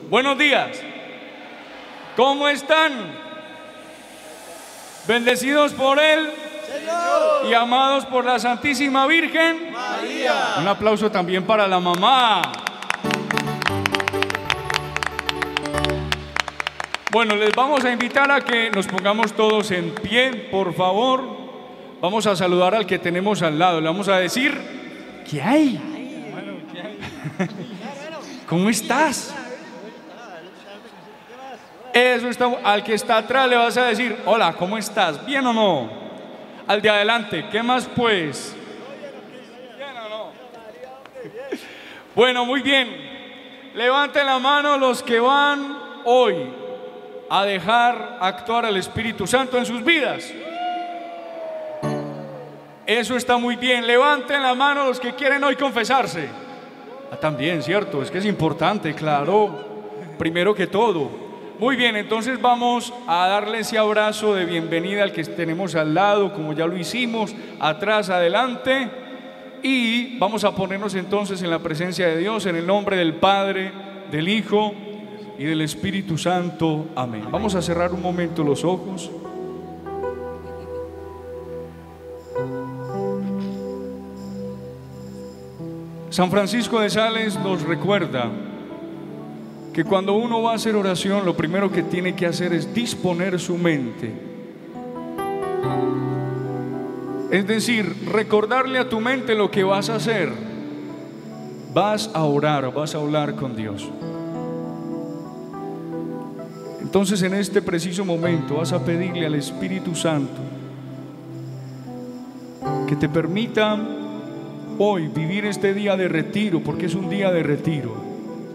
Buenos días. ¿Cómo están? Bendecidos por Él, Señor, y amados por la Santísima Virgen María. Un aplauso también para la mamá. Bueno, les vamos a invitar a que nos pongamos todos en pie, por favor. Vamos a saludar al que tenemos al lado. Le vamos a decir: ¿qué hay? ¿Cómo estás? Eso está. Al que está atrás le vas a decir: hola, ¿cómo estás? ¿Bien o no? Al de adelante: ¿qué más pues? ¿Bien o no? Bueno, muy bien. Levanten la mano los que van hoy a dejar actuar al Espíritu Santo en sus vidas. Eso está muy bien. Levanten la mano los que quieren hoy confesarse. También, cierto, es que es importante, claro, primero que todo. Muy bien, entonces vamos a darle ese abrazo de bienvenida al que tenemos al lado, como ya lo hicimos, atrás, adelante, y vamos a ponernos entonces en la presencia de Dios, en el nombre del Padre, del Hijo y del Espíritu Santo. Amén. Vamos a cerrar un momento los ojos. San Francisco de Sales nos recuerda que cuando uno va a hacer oración, lo primero que tiene que hacer es disponer su mente. Es decir, recordarle a tu mente lo que vas a hacer. Vas a orar, vas a hablar con Dios. Entonces, en este preciso momento vas a pedirle al Espíritu Santo que te permita hoy vivir este día de retiro, porque es un día de retiro.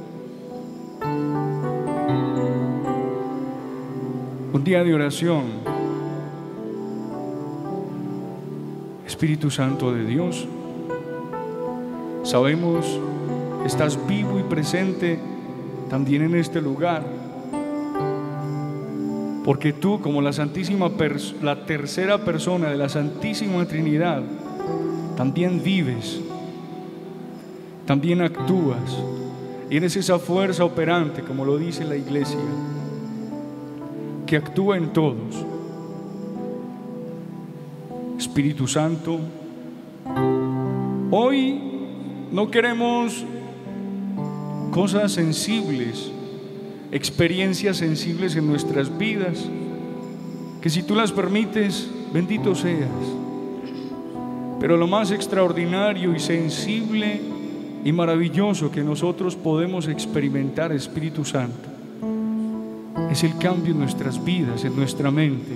Un día de oración. Espíritu Santo de Dios, sabemos que estás vivo y presente también en este lugar, porque tú, como la tercera persona de la Santísima Trinidad, también vives, también actúas y eres esa fuerza operante, como lo dice la Iglesia, que actúa en todos. Espíritu Santo, hoy no queremos cosas sensibles, experiencias sensibles en nuestras vidas, que si tú las permites, bendito seas. Pero lo más extraordinario y sensible y maravilloso que nosotros podemos experimentar, Espíritu Santo, es el cambio en nuestras vidas, en nuestra mente.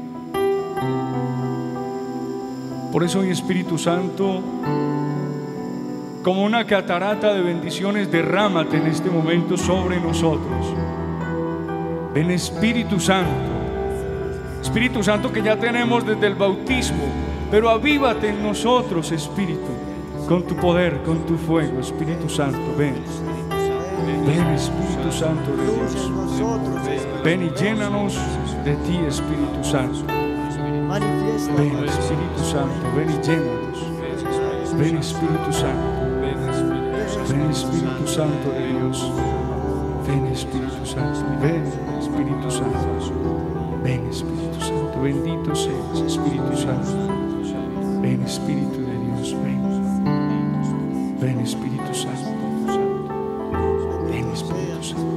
Por eso hoy, Espíritu Santo, como una catarata de bendiciones, derrámate en este momento sobre nosotros. Ven, Espíritu Santo. Espíritu Santo que ya tenemos desde el bautismo, pero avívate en nosotros, Espíritu, con tu poder, con tu fuego. Espíritu Santo, ven. Ven, Espíritu Santo de Dios. Ven y llénanos de ti, Espíritu Santo. Ven, Espíritu Santo, ven y llénanos. Ven, Espíritu Santo. Ven, Espíritu Santo de Dios. Ven, Espíritu Santo. Ven, Espíritu Santo. Ven, Espíritu Santo. Bendito seas, Espíritu Santo. Ven, Espíritu de Dios. Ven. Ven, Espíritu Santo. Ven, Espíritu Santo.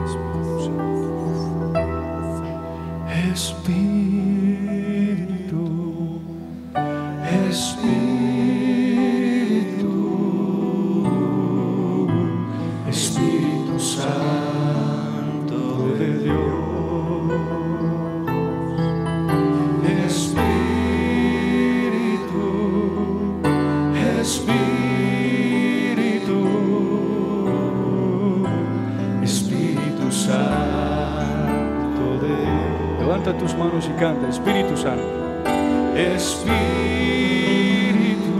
Espíritu, Espíritu, Espíritu Santo de Dios. Espíritu, Espíritu, Espíritu Santo de Dios. Levanta tus manos y canta: Espíritu Santo. Espíritu,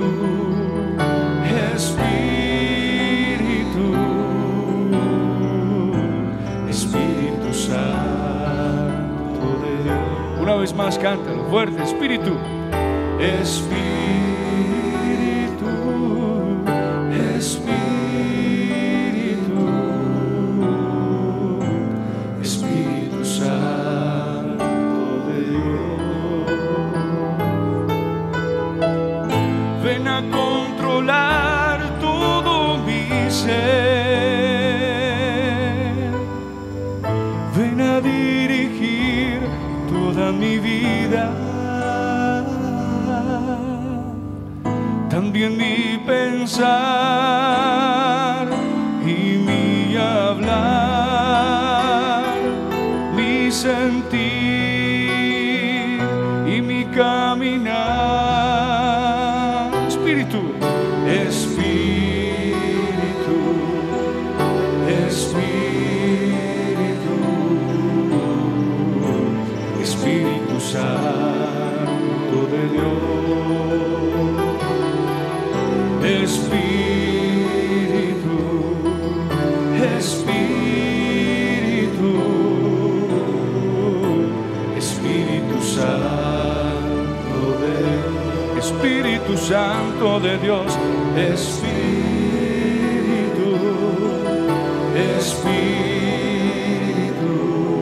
Espíritu, Espíritu Santo de Dios. Una vez más, cántalo fuerte: Espíritu, Espíritu, Espíritu, sentir y mi caminar. Espíritu, Espíritu, Espíritu, Espíritu Santo de Dios, Espíritu, Espíritu, Espíritu Santo de Dios, Espíritu Santo de Dios, Espíritu, Espíritu,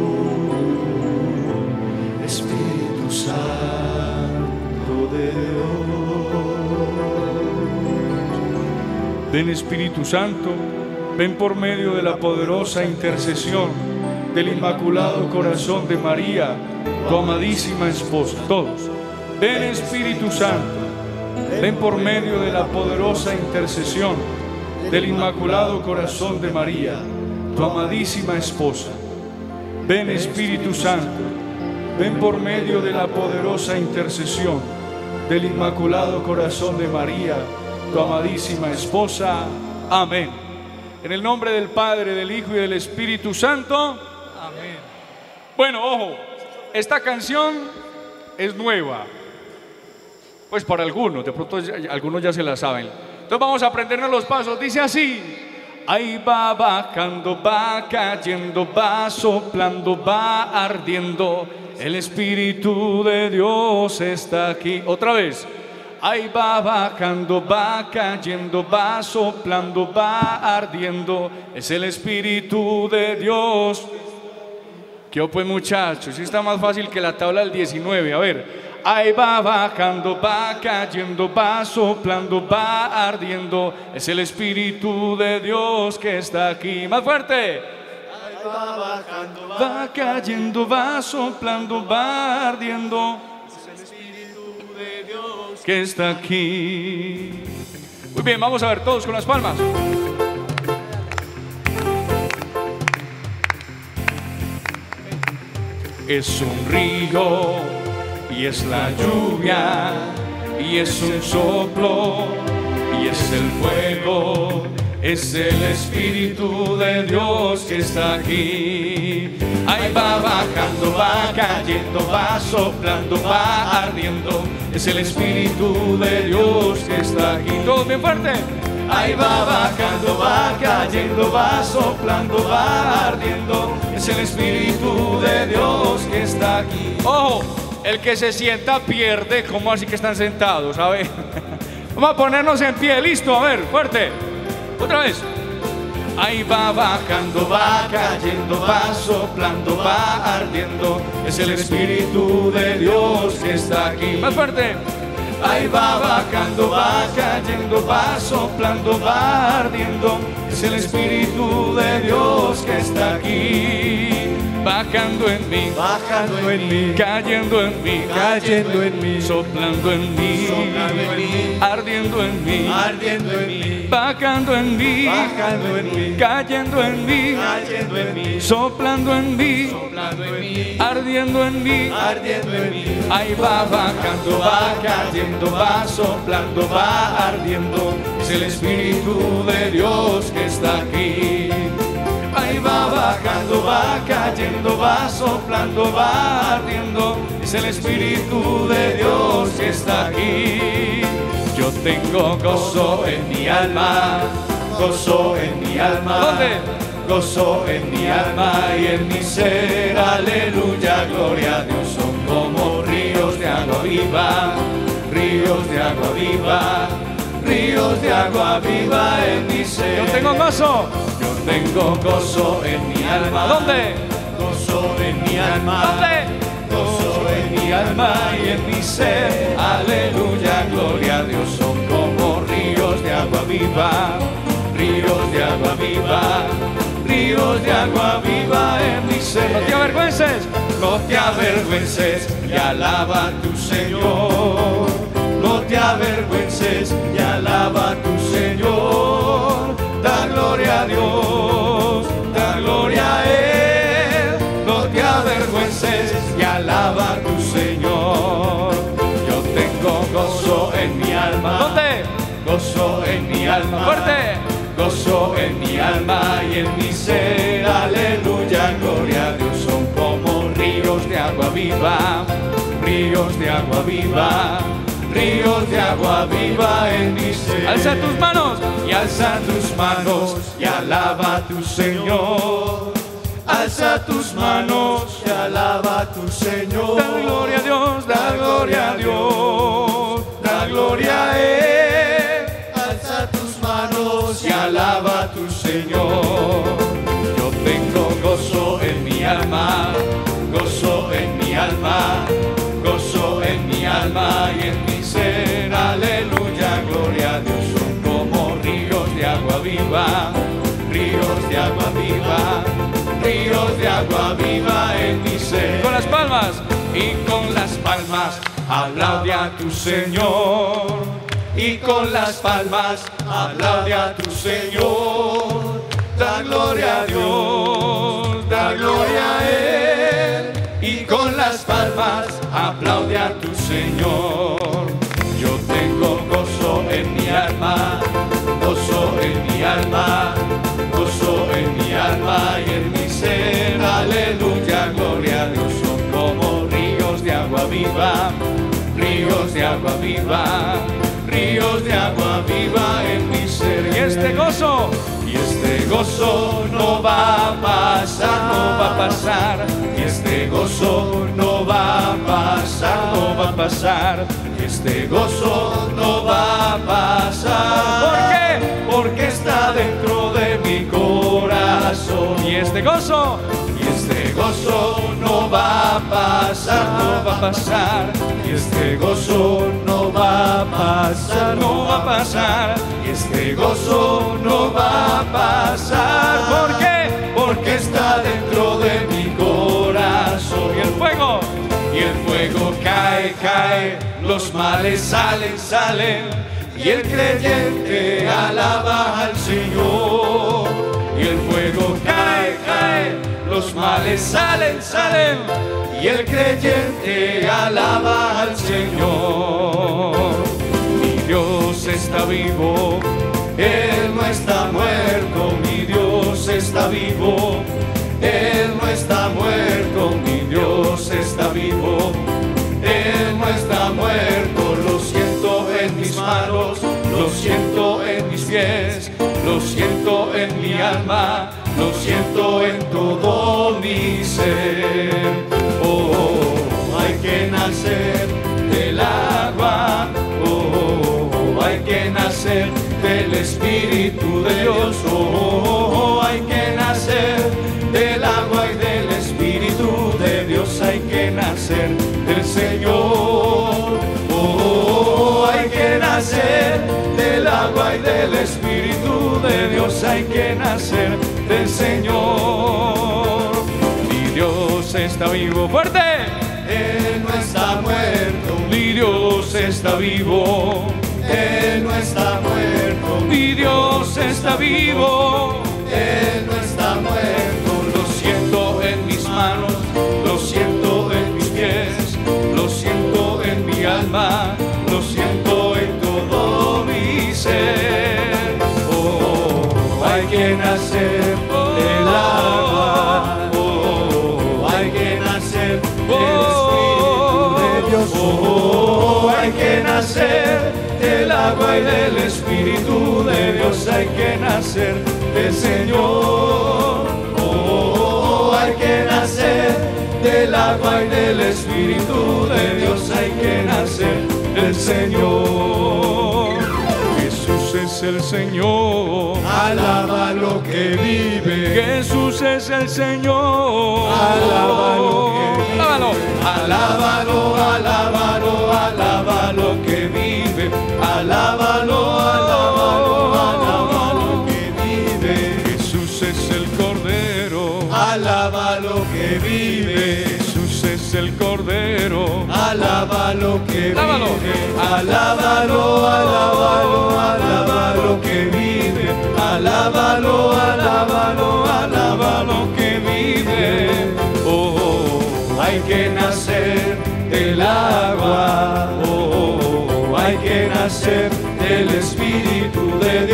Espíritu Santo de Dios. Ven Espíritu Santo, ven por medio de la poderosa intercesión del Inmaculado Corazón de María, tu amadísima esposa. Todos, ven Espíritu Santo, ven por medio de la poderosa intercesión del Inmaculado Corazón de María, tu amadísima esposa. Ven Espíritu Santo, ven por medio de la poderosa intercesión del Inmaculado Corazón de María, tu amadísima esposa. Amén. En el nombre del Padre, del Hijo y del Espíritu Santo. Amén. Bueno, ojo, esta canción es nueva. Pues para algunos, de pronto algunos ya se la saben. Entonces vamos a aprendernos los pasos. Dice así: ahí va bajando, va cayendo, va soplando, va ardiendo. El Espíritu de Dios está aquí. Otra vez. Ahí va bajando, va cayendo, va soplando, va ardiendo. Es el Espíritu de Dios. ¿Qué pues, muchachos? Sí, está más fácil que la tabla del 19. A ver. Ahí va bajando, va cayendo, va soplando, va ardiendo. Es el Espíritu de Dios que está aquí. Más fuerte. Ahí va bajando, va cayendo, va soplando, va ardiendo. Que está aquí. Muy bien, vamos a ver todos con las palmas. Es un río y es la lluvia y es un soplo y es el fuego. Es el Espíritu de Dios que está aquí. Ahí va bajando, va cayendo, va soplando, va ardiendo. Es el Espíritu de Dios que está aquí. Todos bien fuerte. Ahí va bajando, va cayendo, va soplando, va ardiendo. Es el Espíritu de Dios que está aquí. Ojo, el que se sienta pierde. ¿Cómo así que están sentados? A ver. Vamos a ponernos en pie. Listo, a ver, fuerte. Otra vez. Ahí va bajando, va cayendo, va soplando, va ardiendo. Es el Espíritu de Dios que está aquí. Más fuerte. Ahí va bajando, va cayendo, va soplando, va ardiendo. Es el Espíritu de Dios que está aquí. Bajando en mí, bajando en mí, cayendo en mí, cayendo en mí, soplando en mí, soplando en mí, ardiendo en mí, ardiendo en mí, bajando en mí, bajando en mí, cayendo en mí, cayendo en mí, soplando en mí, soplando en mí, ardiendo en mí, ardiendo en mí. Ahí va bajando, va cayendo, va soplando, va ardiendo. Es el Espíritu de Dios que está aquí. Ahí va bajando, va cayendo, va soplando, va ardiendo. Es el Espíritu de Dios que está aquí. Yo tengo gozo en mi alma, gozo en mi alma. ¿Dónde? Gozo en mi alma y en mi ser. Aleluya, gloria a Dios. Son como ríos de agua viva, ríos de agua viva, ríos de agua viva en mi ser. Yo tengo gozo. Tengo gozo en mi alma. ¿Dónde? Gozo en mi alma. ¿Dónde? Gozo en mi alma y en mi ser. Aleluya, gloria a Dios. Son como ríos de agua viva, ríos de agua viva, ríos de agua viva en mi ser. No te avergüences, no te avergüences y alaba a tu Señor. No te avergüences y alaba a tu Señor. Da gloria a Dios, da gloria a Él. No te avergüences mi alma y en mi ser, aleluya, gloria a Dios. Son como ríos de agua viva, ríos de agua viva, ríos de agua viva en mi ser. Alza tus manos y alza tus manos y alaba a tu Señor. Alza tus manos y alaba a tu Señor. Da gloria a Dios, Da gloria a Dios, da gloria a Él. Alza tus manos y alaba a tu Señor. Yo tengo gozo en mi alma, gozo en mi alma, gozo en mi alma y en mi ser. Aleluya, gloria a Dios. Son como ríos de agua viva, ríos de agua viva, ríos de agua viva en mi ser. con las palmas. Y con las palmas aplaude a tu Señor. Y con las palmas aplaude a tu Señor. Da gloria a Dios, da gloria a Él. Y con las palmas aplaude a tu Señor. Yo tengo gozo en mi alma, gozo en mi alma, gozo en mi alma y en mi ser. Aleluya, gloria a Dios. Son como ríos de agua viva, ríos de agua viva, ríos de agua viva en mi ser. Y este gozo no va a pasar, no va a pasar. Y este gozo no va a pasar, no va a pasar. Y este gozo no va a pasar. ¿Por qué? Porque está dentro de mi corazón. Y este gozo no va a pasar, no va a pasar. Y este gozo no va a pasar, no va a pasar. Y este gozo no va a pasar. ¿Por qué? Porque está dentro de mi corazón. Y el fuego cae, cae. Los males salen, salen. Y el creyente alaba al Señor. Y el fuego cae, cae. Los males salen, salen. Y el creyente alaba al Señor. Mi Dios está vivo, Él no está muerto. Mi Dios está vivo, Él no está muerto. Mi Dios está vivo, Él no está muerto. Lo siento en mis manos, lo siento en mis pies, lo siento en mi alma, lo siento en todo mi ser. Oh, hay que nacer del agua, oh, hay que nacer del Espíritu de Dios. Oh, hay que nacer del agua y del Espíritu de Dios. Hay que nacer del Señor. Oh, hay que nacer del agua y del Espíritu de Dios. Hay que nacer del Señor. Mi Dios está vivo, fuerte. Él no está muerto. Mi Dios está vivo. Él no está muerto. Mi Dios está vivo. Él no está muerto. Lo siento en mis manos, lo siento en mis pies, lo siento en mi alma, lo siento en todo mi ser. Oh, hay que nacer del agua. Oh, hay que nacer del Espíritu de Dios. Oh, hay que nacer del agua y del Espíritu de Dios. Hay que nacer del Señor. Oh, hay que nacer del agua y del Espíritu de Dios. Hay que nacer del Señor. Jesús es el Señor. Alaba lo que vive. Jesús es el Señor. Alaba lo que vive. Alábalo. Alábalo, alábalo, alaba lo que vive. Alábalo, alábalo, alaba lo que vive. Jesús es el Cordero. Alaba lo que vive. Jesús es el Cordero. Alaba lo que vive. Alábalo. Alábalo, alábalo, alaba lo que vive. Alábalo, alábalo, alaba lo que vive. Oh, hay que nacer del agua. Oh, hay que nacer del Espíritu de Dios.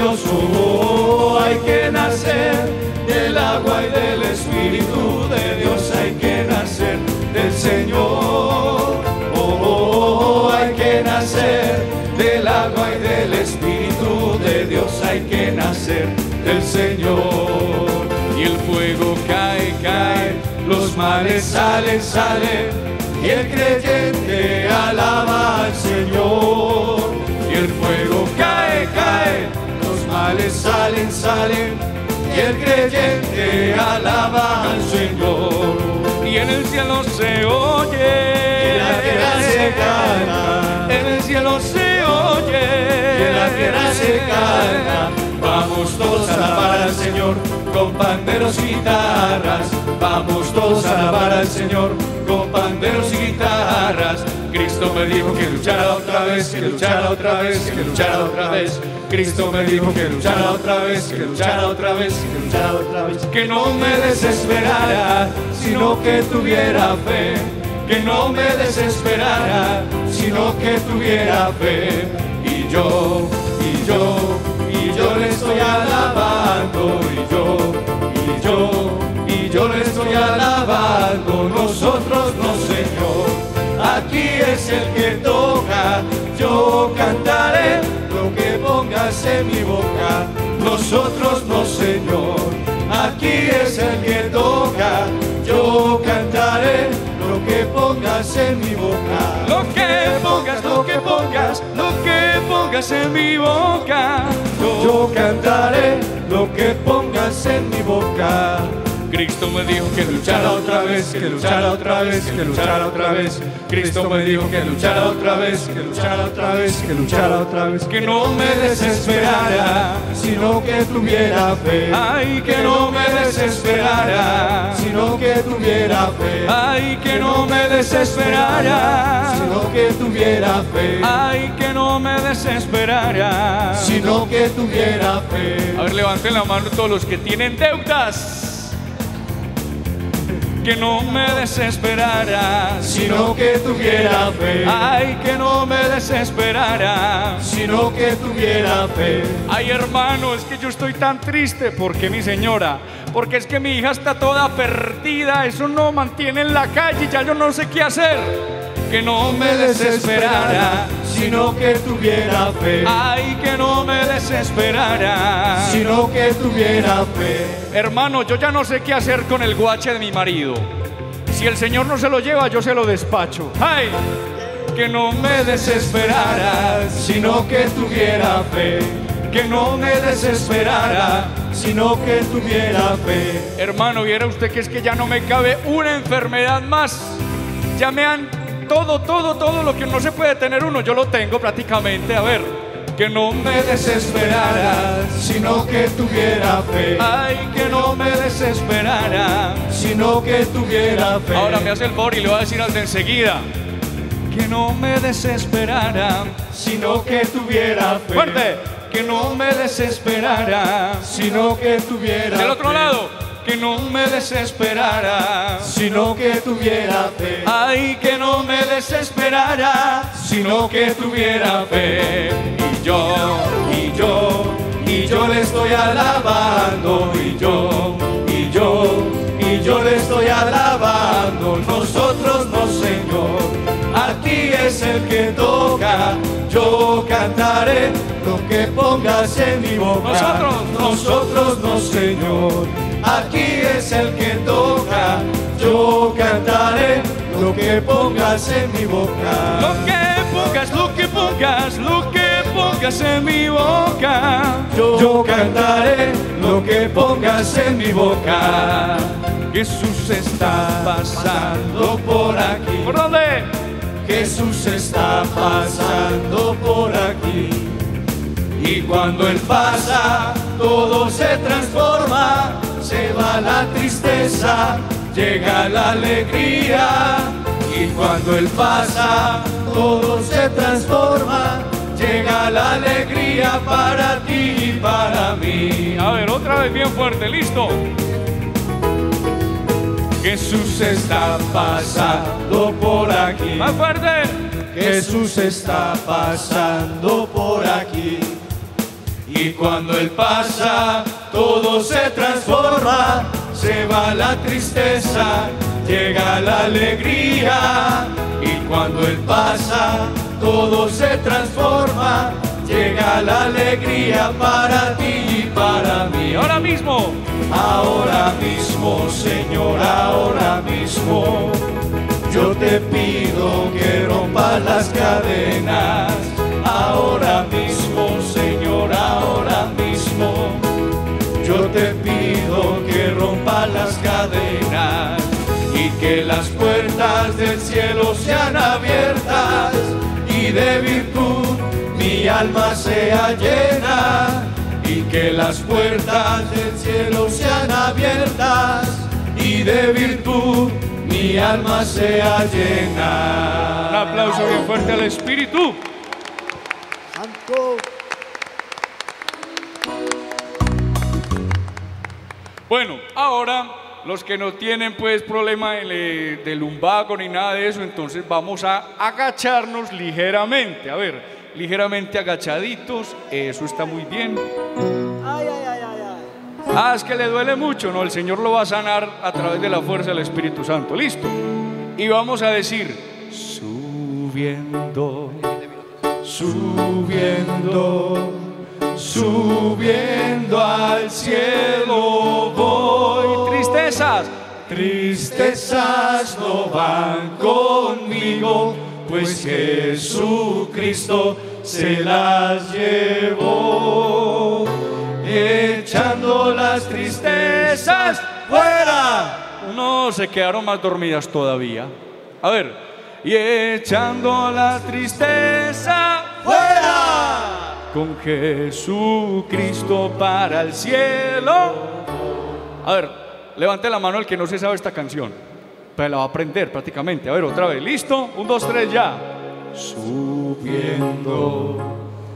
Dios, oh, hay que nacer del agua y del Espíritu de Dios, hay que nacer del Señor. Oh, hay que nacer del agua y del Espíritu de Dios, hay que nacer del Señor. Y el fuego cae, cae, los males salen, salen, y el creyente alaba al Señor. Y el fuego cae, cae, los males salen, salen, y el creyente alaba al Señor. Y en el cielo se oye, y en la tierra se canta, en el cielo se oye, y en la tierra se canta. Vamos todos a alabar al Señor con panderos y guitarras. Vamos todos a alabar al Señor con panderos y guitarras. Cristo me dijo que luchara otra vez, que luchara otra vez, que luchara otra vez. Cristo me dijo que luchara otra vez, que luchara otra vez, que luchara otra vez. Que no me desesperara, sino que tuviera fe. Que no me desesperara, sino que tuviera fe. Y yo le estoy alabando, y yo le estoy alabando. Nosotros no, Señor, aquí es el que toca. Yo cantaré lo que pongas en mi boca. Nosotros no, Señor, aquí es el que toca. Yo cantaré lo que pongas en mi boca. lo que pongas, lo que pongas, lo que pongas en mi boca. Yo cantaré lo que pongas en mi boca. Cristo me dijo que Luchara otra vez, que luchara otra vez, que luchara otra vez. Cristo me dijo que luchara otra vez, que luchara otra vez, que luchara otra vez. Que no me desesperara, sino que tuviera fe. Ay, Que no me desesperara, sino que tuviera fe. ay, que no me desesperara, Sino que tuviera fe. ay, que no me desesperara. Sino que tuviera fe. A ver, levanten la mano todos los que tienen deudas. Que no me desesperara, Sino que tuviera fe. ay, que no me desesperara. Sino que tuviera fe. Ay, hermano, es que yo estoy tan triste. ¿Por qué, mi señora? Porque es que mi hija está toda perdida. Eso no mantiene en la calle. Ya yo no sé qué hacer. Que no me desesperara, sino que tuviera fe. ay, que no me desesperara. Sino que tuviera fe. Hermano, yo ya no sé qué hacer con el guache de mi marido. Si el Señor no se lo lleva, yo se lo despacho. Ay, que no me desesperara, Sino que tuviera fe. que no me desesperara. Sino que tuviera fe. Hermano, viera usted que es que ya no me cabe una enfermedad más. Ya me han todo lo que no se puede tener uno, yo lo tengo prácticamente. A ver, que no me desesperara, Sino que tuviera fe. ay, que no me desesperara. Sino que tuviera fe. Ahora me hace el favor y le voy a decir al de enseguida. Que no me desesperara, Sino que tuviera fe. fuerte, que no me desesperara. Sino que tuviera Del otro fe. lado, que no me desesperara. Sino que tuviera fe. Ay, que no me desesperara, Sino que tuviera fe. Y yo le estoy alabando. Y yo le estoy alabando. Nosotros no, Señor, aquí es el que toca. Yo cantaré lo que pongas en mi boca. Nosotros no, Señor, aquí es el que toca. Yo cantaré lo que pongas en mi boca. lo que pongas, lo que pongas, lo que pongas en mi boca. Yo cantaré lo que pongas en mi boca. Jesús está pasando. Por aquí, ¿Por dónde? Jesús está pasando por aquí. Y cuando Él pasa, todo se transforma. Se va la tristeza, llega la alegría. Y cuando Él pasa, todo se transforma. Llega la alegría para ti y para mí. A ver, otra vez bien fuerte, listo. Jesús está pasando por aquí. Más fuerte. Jesús está pasando por aquí. Y cuando Él pasa, todo se transforma, se va la tristeza, llega la alegría. Y cuando Él pasa, todo se transforma, llega la alegría para ti y para mí. Ahora mismo, Señor, ahora mismo, yo te pido que rompas las cadenas. Ahora mismo, Señor, ahora mismo, yo te pido que rompas las cadenas y que las puertas del cielo sean abiertas y de virtud mi alma sea llena. Y que las puertas del cielo sean abiertas y de virtud mi alma sea llena. un aplauso bien fuerte al Espíritu. Santo. Bueno, ahora los que no tienen pues problema de lumbago ni nada de eso, entonces vamos a agacharnos ligeramente. A ver, ligeramente agachaditos, eso está muy bien. Ay, ay, ay, ay, ay. Ah, es que le duele mucho, no, el Señor lo va a sanar a través de la fuerza del Espíritu Santo, listo. Y vamos a decir, subiendo, subiendo, subiendo al cielo voy. Tristezas, Tristezas no van conmigo, pues Jesucristo se las llevó, echando las tristezas fuera. no, se quedaron más dormidas todavía. A ver, y echando la tristeza ¡Fuera! con Jesucristo para el cielo. A ver, levante la mano el que no se sabe esta canción, pero la va a aprender prácticamente. A ver, otra vez, ¿listo? 1, 2, 3, ya. Subiendo,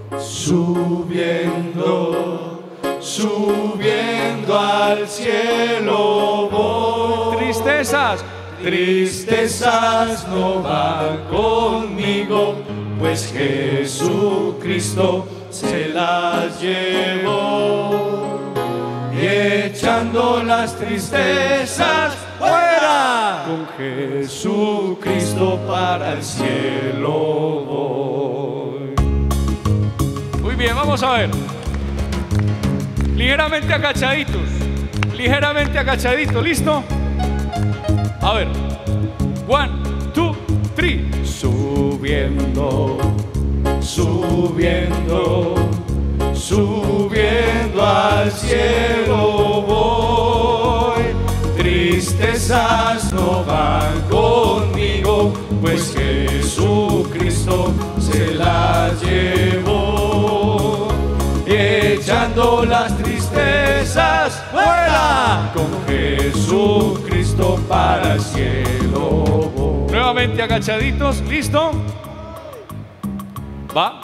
subiendo, subiendo al cielo voy. Tristezas, Tristezas no van conmigo, pues Jesucristo se las llevó, y echando las tristezas fuera, con Jesucristo para el cielo voy. Muy bien, vamos a ver. Ligeramente agachaditos, ¿listo? A ver, 1, 2, 3. Subiendo, subiendo, subiendo al cielo voy. Tristezas no van conmigo, pues Jesucristo se las llevó, echando las tristezas fuera, con Jesucristo para el cielo voy. Nuevamente agachaditos, ¿listo? Va.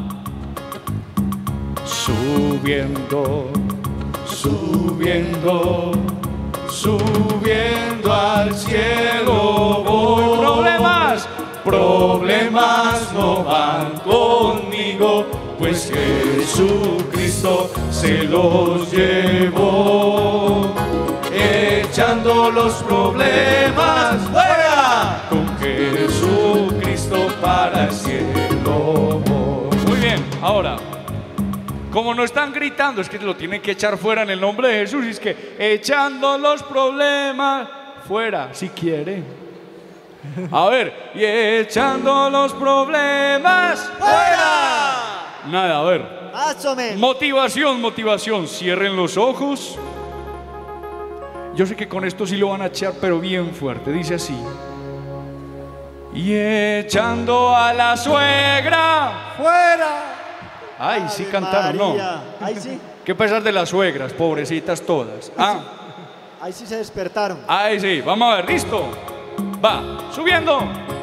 Subiendo, subiendo, subiendo al cielo voy. Problemas, Problemas no van conmigo, pues Jesucristo se los llevó, echando los problemas fuera, con Jesucristo para el cielo voy. muy bien. Ahora, como no están gritando, es que lo tienen que echar fuera en el nombre de Jesús. Y es que echando los problemas fuera, si quiere. A ver, y echando los problemas ¡Fuera! nada, a ver. Más o menos. Motivación. Cierren los ojos. Yo sé que con esto sí lo van a echar, pero bien fuerte. Dice así. Y echando a la suegra. ¡Fuera! Ay, sí Ave cantaron, ¿no? María. Ahí sí. ¿Qué pesar de las suegras, pobrecitas todas? Ahí sí se despertaron. Ahí sí, vamos a ver, listo. Va, subiendo.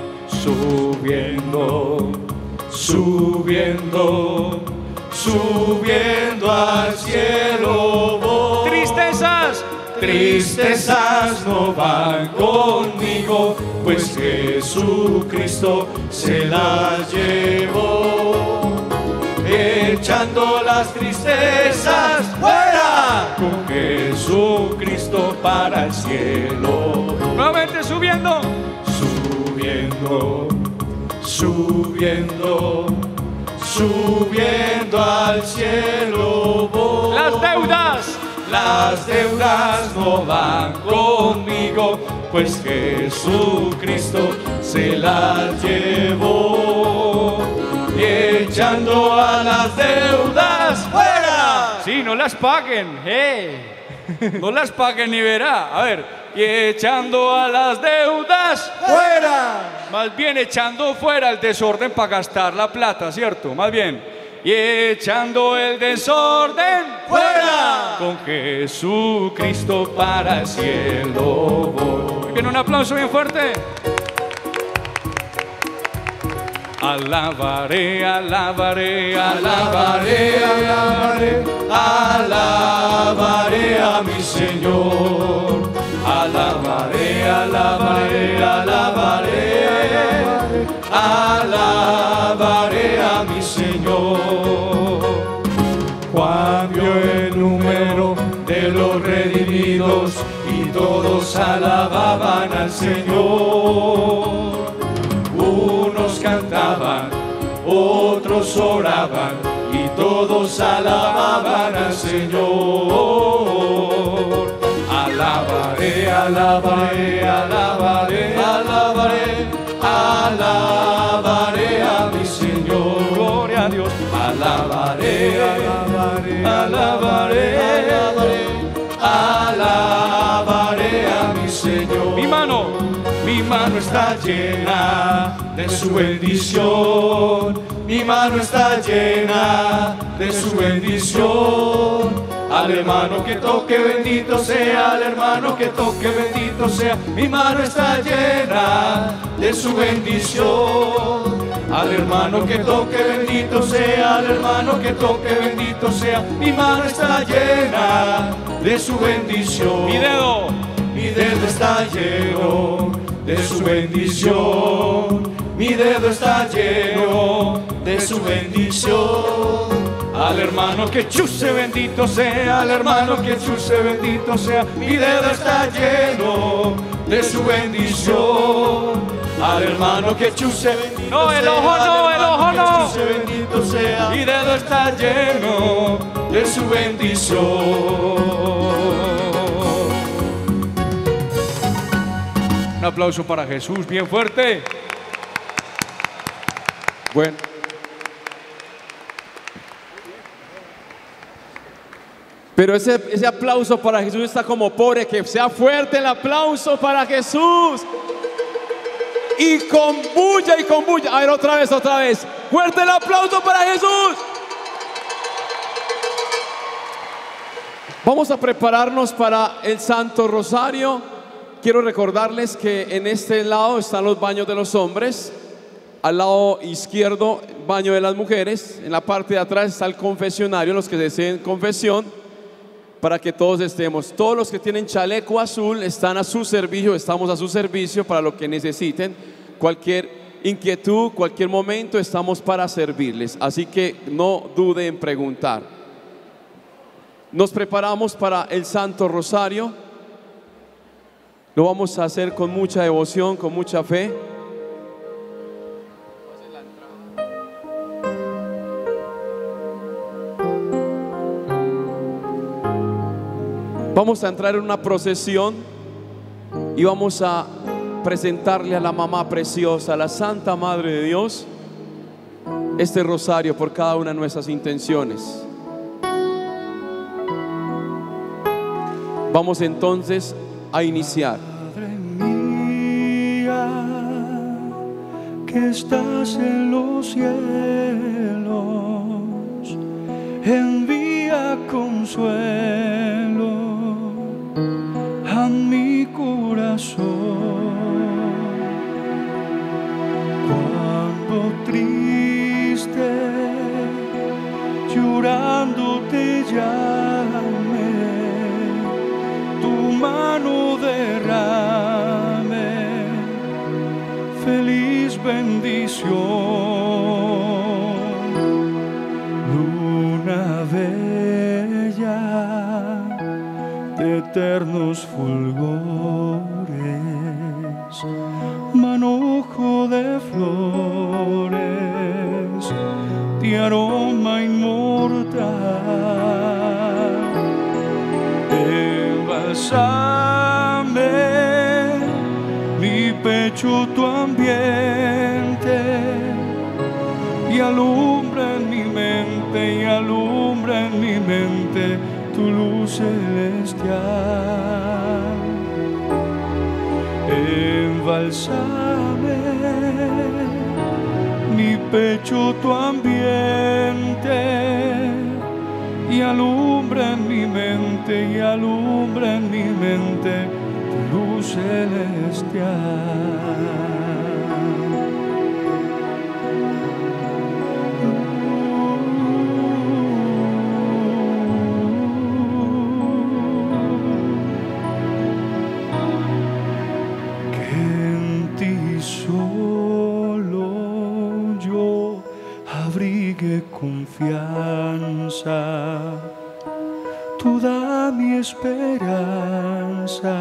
Subiendo, subiendo, subiendo al cielo voy. Tristezas, Tristezas no van conmigo, pues Jesucristo se las llevó, echando las tristezas fuera, con Jesucristo para el cielo. Nuevamente subiendo, subiendo, subiendo, subiendo al cielo voy. Las deudas no van conmigo, pues Jesucristo se las llevó. Y echando a las deudas fuera. sí, no las paguen, no las paguen y verá. A ver, y echando a las deudas Fuera. más bien echando fuera el desorden para gastar la plata, ¿cierto? Más bien, y echando el desorden Fuera. con Jesucristo para el cielo voy. Bien, un aplauso bien fuerte. Alabaré, alabaré, Alabaré, alabaré, alabaré a mi Señor. Alabaré, alabaré, alabaré, alabaré a mi Señor. Juan vio el número de los redimidos y todos alababan al Señor. Unos cantaban, otros oraban y todos alababan al Señor. Alabaré, alabaré, alabaré, alabaré, alabaré a mi Señor. gloria a Dios. Alabaré, alabaré, alabaré, alabaré, alabaré a mi Señor. Mi mano está llena de su bendición. Mi mano está llena de su bendición. Al hermano que toque, bendito sea. Al hermano que toque, bendito sea. Mi mano está llena de su bendición. Al hermano que toque, bendito sea. Al hermano que toque, bendito sea. Mi mano está llena de su bendición. mi dedo está lleno de su bendición. Mi dedo está lleno de su bendición. Al hermano que chuse, bendito sea. Al hermano que chuse, bendito sea. Mi dedo está lleno de su bendición. Al hermano que chuse, bendito no, el sea. ojo no, el ojo no. Chuse, bendito sea. Mi dedo está lleno de su bendición. Un aplauso para Jesús, bien fuerte. Bueno. Pero ese aplauso para Jesús está como pobre, que sea fuerte el aplauso para Jesús. Y con bulla y con bulla. A ver, otra vez. Fuerte el aplauso para Jesús. Vamos a prepararnos para el Santo Rosario. Quiero recordarles que en este lado están los baños de los hombres, al lado izquierdo baño de las mujeres, en la parte de atrás está el confesionario, los que deseen confesión, para que todos estemos. Todos los que tienen chaleco azul están a su servicio, estamos a su servicio para lo que necesiten. Cualquier inquietud, cualquier momento, estamos para servirles, así que no dude en preguntar. Nos preparamos para el Santo Rosario. Lo vamos a hacer con mucha devoción, con mucha fe. Vamos a entrar en una procesión y vamos a presentarle a la mamá preciosa, a la Santa Madre de Dios, este rosario por cada una de nuestras intenciones. Vamos entonces a iniciar. Madre mía, que estás en los cielos, envía consuelo a mi corazón. Cuando triste, llorando te llame, tu mano derrame feliz bendición. eternos fulgores, manojo de flores, de aroma inmortal, embalsame mi pecho tu ambiente y alumbra en mi mente, y alumbra en mi mente tu luz celestial. Embalsame mi pecho tu ambiente y alumbra en mi mente, y alumbra en mi mente tu luz celestial. Confianza, tú da mi esperanza,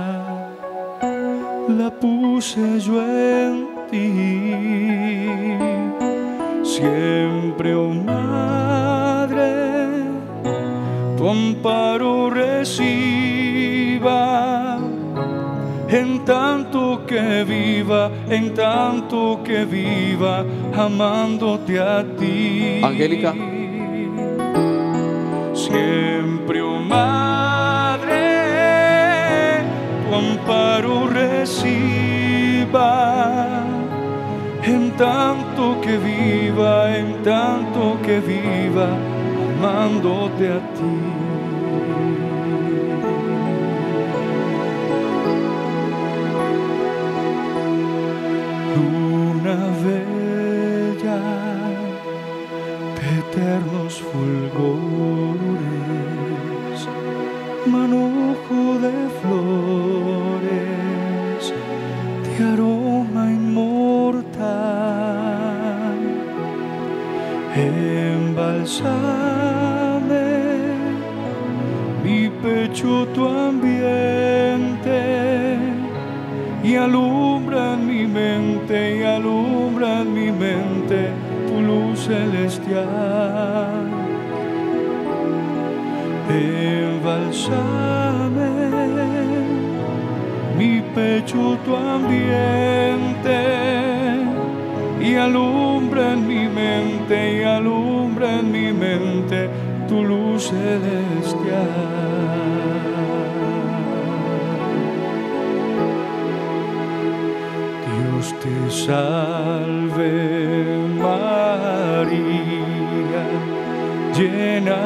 la puse yo en ti. Siempre, oh Madre, tu amparo reciba, en tanto que viva, en tanto que viva, amándote a ti. Angélica. Siempre, oh Madre, tu amparo reciba, en tanto que viva, en tanto que viva, amándote a ti. Bella de eternos fulgores, manojo de flores, de aroma inmortal, embalsame mi pecho tu ambiente y alumbra en mi mente, y alumbra en mi mente tu luz celestial. Embalsame mi pecho tu ambiente y alumbra en mi mente, y alumbra en mi mente tu luz celestial. Dios te salve María, llena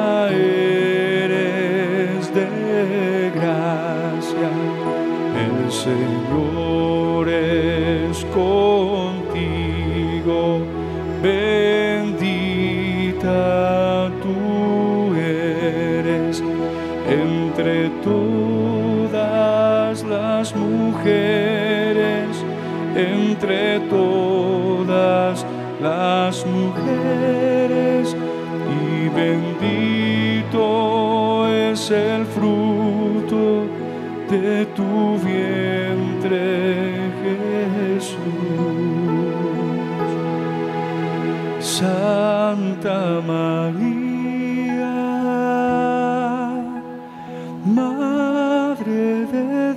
eres de gracia, el Señor es contigo, bendita tú eres entre todas las mujeres, entre todas las mujeres, y bendito es el fruto de tu vientre, Jesús. Santa María, Madre de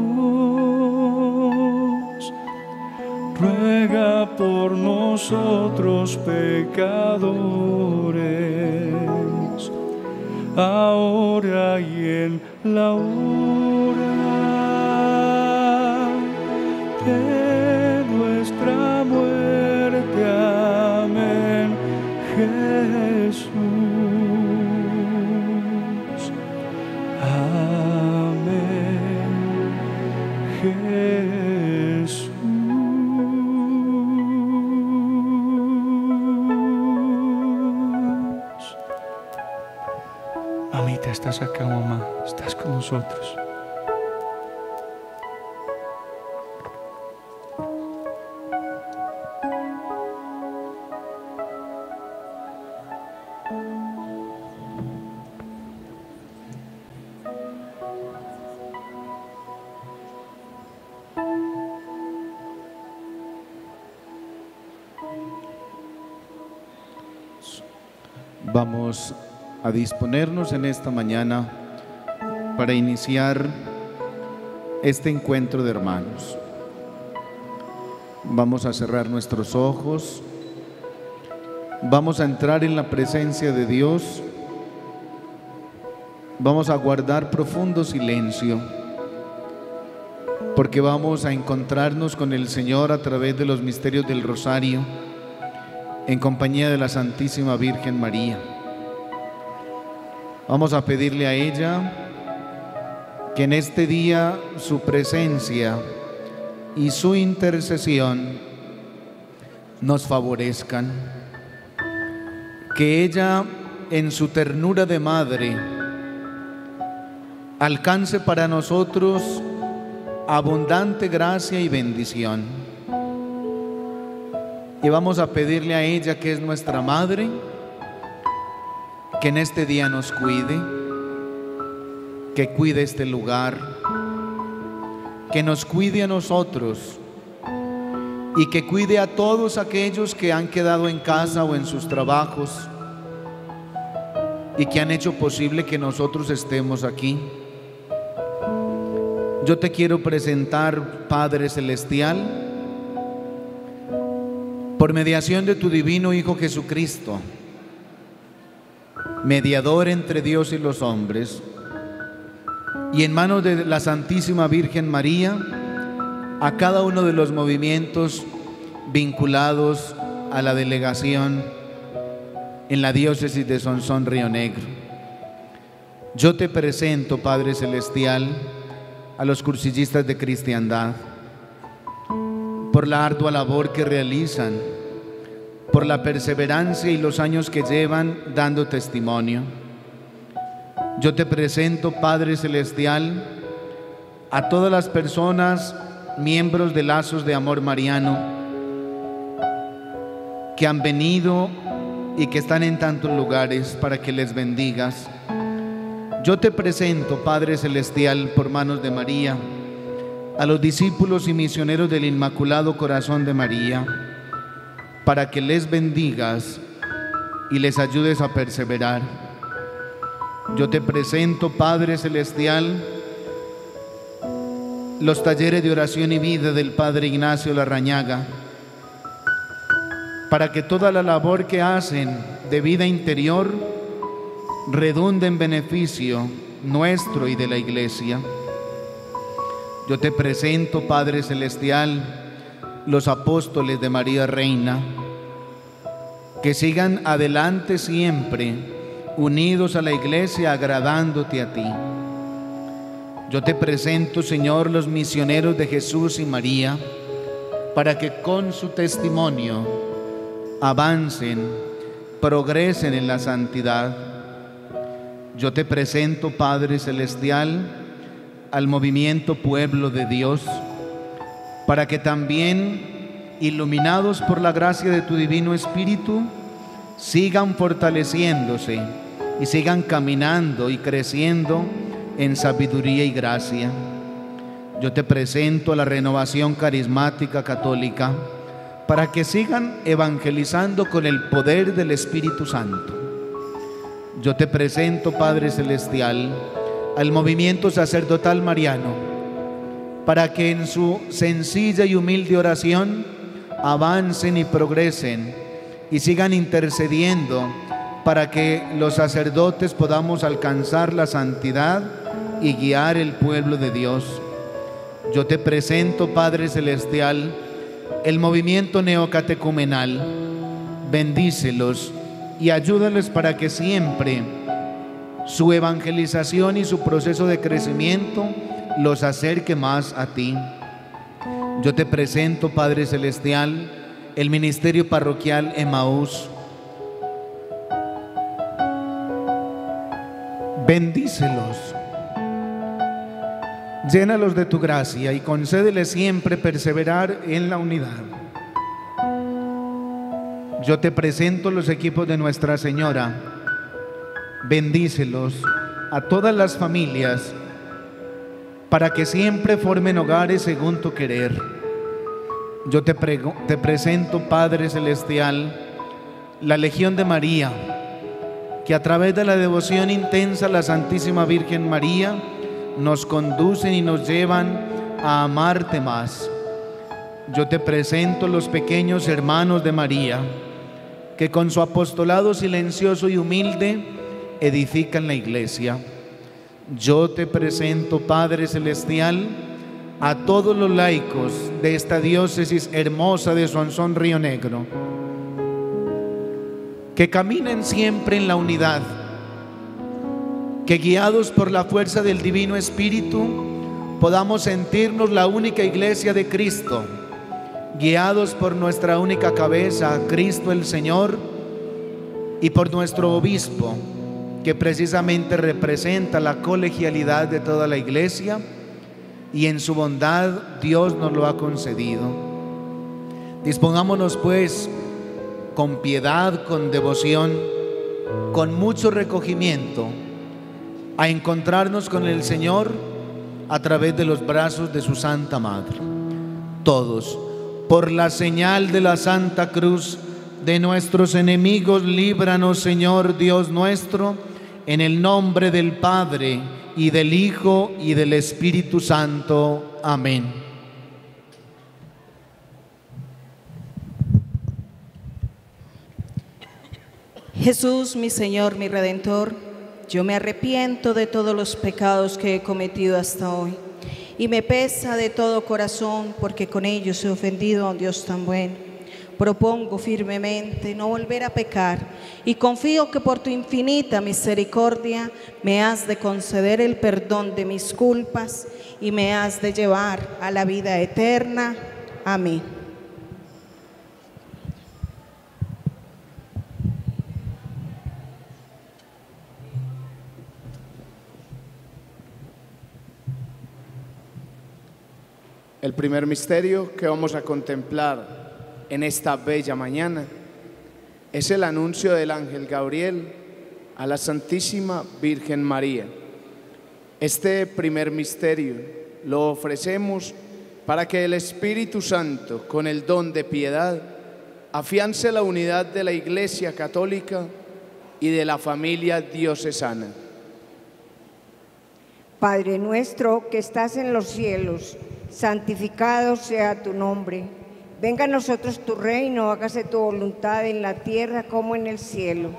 Dios, ruega por nosotros pecadores, ahora y en la hora de nuestra muerte. Amén, Jesús. Amén, Jesús. Mamita, estás acá, mamá, estás con nosotros. Vamos a disponernos en esta mañana para iniciar este encuentro de hermanos. Vamos a cerrar nuestros ojos. Vamos a entrar en la presencia de Dios. Vamos a guardar profundo silencio, porque vamos a encontrarnos con el Señor a través de los misterios del Rosario, en compañía de la Santísima Virgen María. Vamos a pedirle a ella que en este día su presencia y su intercesión nos favorezcan, que ella en su ternura de madre alcance para nosotros abundante gracia y bendición. Y vamos a pedirle a ella, que es nuestra madre, que en este día nos cuide, que cuide este lugar, que nos cuide a nosotros y que cuide a todos aquellos que han quedado en casa o en sus trabajos y que han hecho posible que nosotros estemos aquí. Yo te quiero presentar, Padre Celestial, por mediación de tu divino Hijo Jesucristo, mediador entre Dios y los hombres, y en manos de la Santísima Virgen María, a cada uno de los movimientos vinculados a la delegación en la diócesis de Sonsón Río Negro. Yo te presento, Padre Celestial, a los cursillistas de cristiandad, por la ardua labor que realizan, por la perseverancia y los años que llevan dando testimonio. Yo te presento, Padre Celestial, a todas las personas, miembros de Lazos de Amor Mariano, que han venido y que están en tantos lugares, para que les bendigas. Yo te presento, Padre Celestial, por manos de María, a los discípulos y misioneros del Inmaculado Corazón de María, para que les bendigas y les ayudes a perseverar. Yo te presento, Padre Celestial, los talleres de oración y vida del Padre Ignacio Larrañaga, para que toda la labor que hacen de vida interior redunde en beneficio nuestro y de la Iglesia. Yo te presento, Padre Celestial, los apóstoles de María Reina, que sigan adelante siempre, unidos a la Iglesia, agradándote a ti. Yo te presento, Señor, los misioneros de Jesús y María, para que con su testimonio avancen, progresen en la santidad. Yo te presento, Padre Celestial, al movimiento Pueblo de Dios, para que también, iluminados por la gracia de tu Divino Espíritu, sigan fortaleciéndose y sigan caminando y creciendo en sabiduría y gracia. Yo te presento a la Renovación Carismática Católica, para que sigan evangelizando con el poder del Espíritu Santo. Yo te presento, Padre Celestial, al movimiento sacerdotal mariano, para que en su sencilla y humilde oración avancen y progresen y sigan intercediendo para que los sacerdotes podamos alcanzar la santidad y guiar el pueblo de Dios. Yo te presento, Padre Celestial, el movimiento neocatecumenal. Bendícelos y ayúdales para que siempre su evangelización y su proceso de crecimiento los acerque más a ti. Yo te presento, Padre Celestial, el ministerio parroquial Emaús. Bendícelos, llénalos de tu gracia y concédeles siempre perseverar en la unidad. Yo te presento los equipos de Nuestra Señora. Bendícelos a todas las familias, para que siempre formen hogares según tu querer. Yo te presento, Padre Celestial, la Legión de María, que a través de la devoción intensa a la Santísima Virgen María nos conducen y nos llevan a amarte más. Yo te presento los pequeños hermanos de María, que con su apostolado silencioso y humilde edifican la iglesia. Yo te presento, Padre Celestial, a todos los laicos de esta diócesis hermosa de Sonsón Río Negro, que caminen siempre en la unidad, que guiados por la fuerza del Divino Espíritu podamos sentirnos la única iglesia de Cristo, guiados por nuestra única cabeza, Cristo el Señor, y por nuestro obispo, que precisamente representa la colegialidad de toda la iglesia, y en su bondad Dios nos lo ha concedido. Dispongámonos pues con piedad, con devoción, con mucho recogimiento, a encontrarnos con el Señor a través de los brazos de su Santa Madre. Todos, por la señal de la Santa Cruz de nuestros enemigos, líbranos, Señor Dios nuestro, en el nombre del Padre, y del Hijo, y del Espíritu Santo. Amén. Jesús, mi Señor, mi Redentor, yo me arrepiento de todos los pecados que he cometido hasta hoy, y me pesa de todo corazón, porque con ellos he ofendido a un Dios tan bueno. Propongo firmemente no volver a pecar, y confío que por tu infinita misericordia me has de conceder el perdón de mis culpas y me has de llevar a la vida eterna. Amén. El primer misterio que vamos a contemplar en esta bella mañana es el anuncio del ángel Gabriel a la Santísima Virgen María. Este primer misterio lo ofrecemos para que el Espíritu Santo, con el don de piedad, afiance la unidad de la Iglesia Católica y de la familia diocesana. Padre nuestro que estás en los cielos, santificado sea tu nombre. Venga a nosotros tu reino, hágase tu voluntad en la tierra como en el cielo.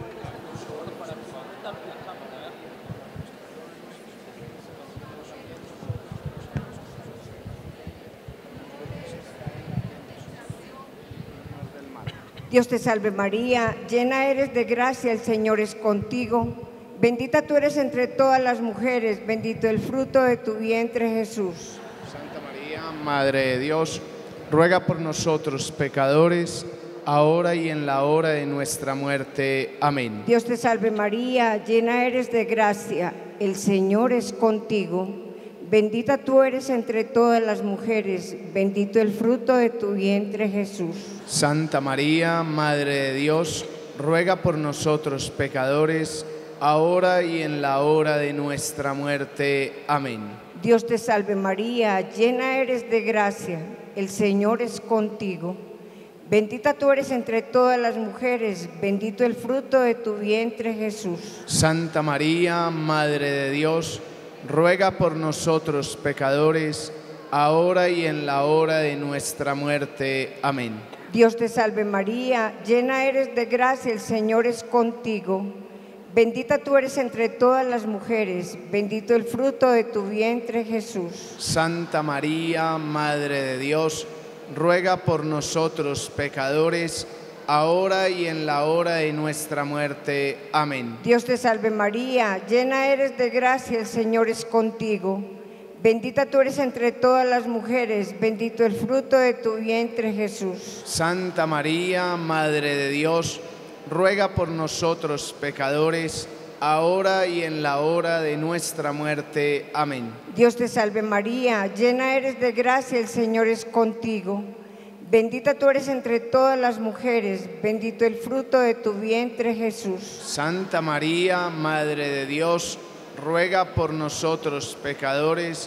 Dios te salve María, llena eres de gracia, el Señor es contigo. Bendita tú eres entre todas las mujeres, bendito el fruto de tu vientre Jesús. Santa María, Madre de Dios, ruega por nosotros pecadores, ahora y en la hora de nuestra muerte. Amén. Dios te salve María, llena eres de gracia, el Señor es contigo. Bendita tú eres entre todas las mujeres, bendito el fruto de tu vientre Jesús. Santa María, Madre de Dios, ruega por nosotros pecadores, ahora y en la hora de nuestra muerte. Amén. Dios te salve María, llena eres de gracia, el Señor es contigo. Bendita tú eres entre todas las mujeres, bendito el fruto de tu vientre Jesús. Santa María, Madre de Dios, ruega por nosotros pecadores, ahora y en la hora de nuestra muerte. Amén. Dios te salve María, llena eres de gracia, el Señor es contigo. Bendita tú eres entre todas las mujeres, bendito el fruto de tu vientre Jesús. Santa María, Madre de Dios, ruega por nosotros pecadores, ahora y en la hora de nuestra muerte. Amén. Dios te salve María, llena eres de gracia, el Señor es contigo. Bendita tú eres entre todas las mujeres, bendito el fruto de tu vientre Jesús. Santa María, Madre de Dios, ruega por nosotros pecadores, ahora y en la hora de nuestra muerte. Amén. Dios te salve María, llena eres de gracia, el Señor es contigo. Bendita tú eres entre todas las mujeres, bendito el fruto de tu vientre Jesús. Santa María, Madre de Dios, ruega por nosotros pecadores,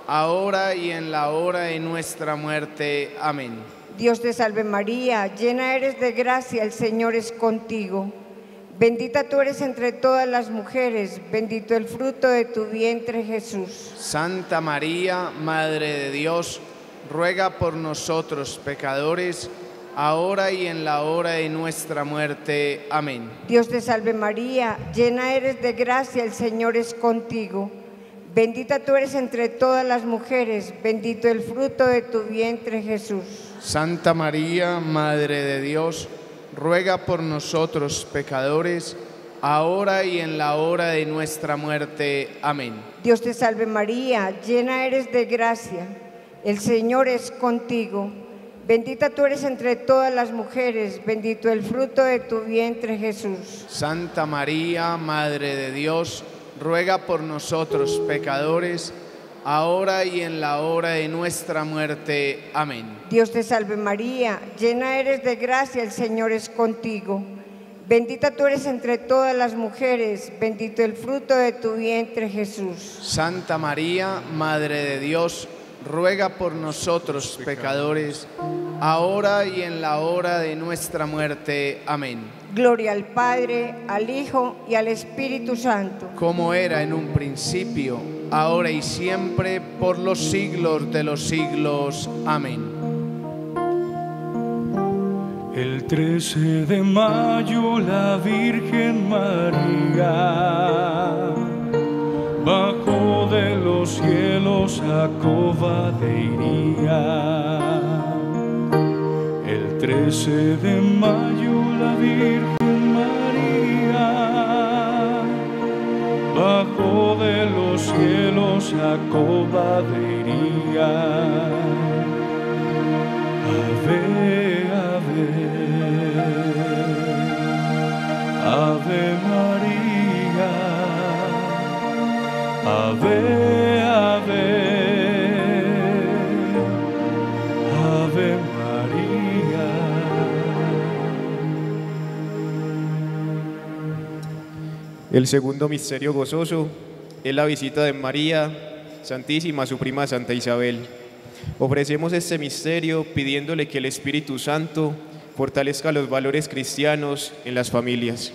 ahora y en la hora de nuestra muerte. Amén. Dios te salve María, llena eres de gracia, el Señor es contigo. Bendita tú eres entre todas las mujeres, bendito el fruto de tu vientre, Jesús. Santa María, Madre de Dios, ruega por nosotros pecadores, ahora y en la hora de nuestra muerte. Amén. Dios te salve María, llena eres de gracia, el Señor es contigo. Bendita tú eres entre todas las mujeres, bendito el fruto de tu vientre, Jesús. Santa María, Madre de Dios, ruega por nosotros pecadores, ahora y en la hora de nuestra muerte. Amén. Dios te salve María, llena eres de gracia, el Señor es contigo. Bendita tú eres entre todas las mujeres, bendito el fruto de tu vientre, Jesús. Santa María, Madre de Dios, ruega por nosotros pecadores, ahora y en la hora de nuestra muerte. Amén. Dios te salve María, llena eres de gracia, el Señor es contigo. Bendita tú eres entre todas las mujeres, bendito el fruto de tu vientre, Jesús. Santa María, Madre de Dios, ruega por nosotros pecadores, ahora y en la hora de nuestra muerte. Amén. Gloria al Padre, al Hijo y al Espíritu Santo. Como era en un principio, ahora y siempre, por los siglos de los siglos. Amén. El 13 de mayo la Virgen María bajó de los cielos a Cova de Iría. El 13 de mayo la Virgen María bajó de los cielos a Cova de Iría. Ave, ave, Ave María, Ave, ave, Ave María. El segundo misterio gozoso es la visita de María Santísima a su prima Santa Isabel. Ofrecemos este misterio pidiéndole que el Espíritu Santo fortalezca los valores cristianos en las familias.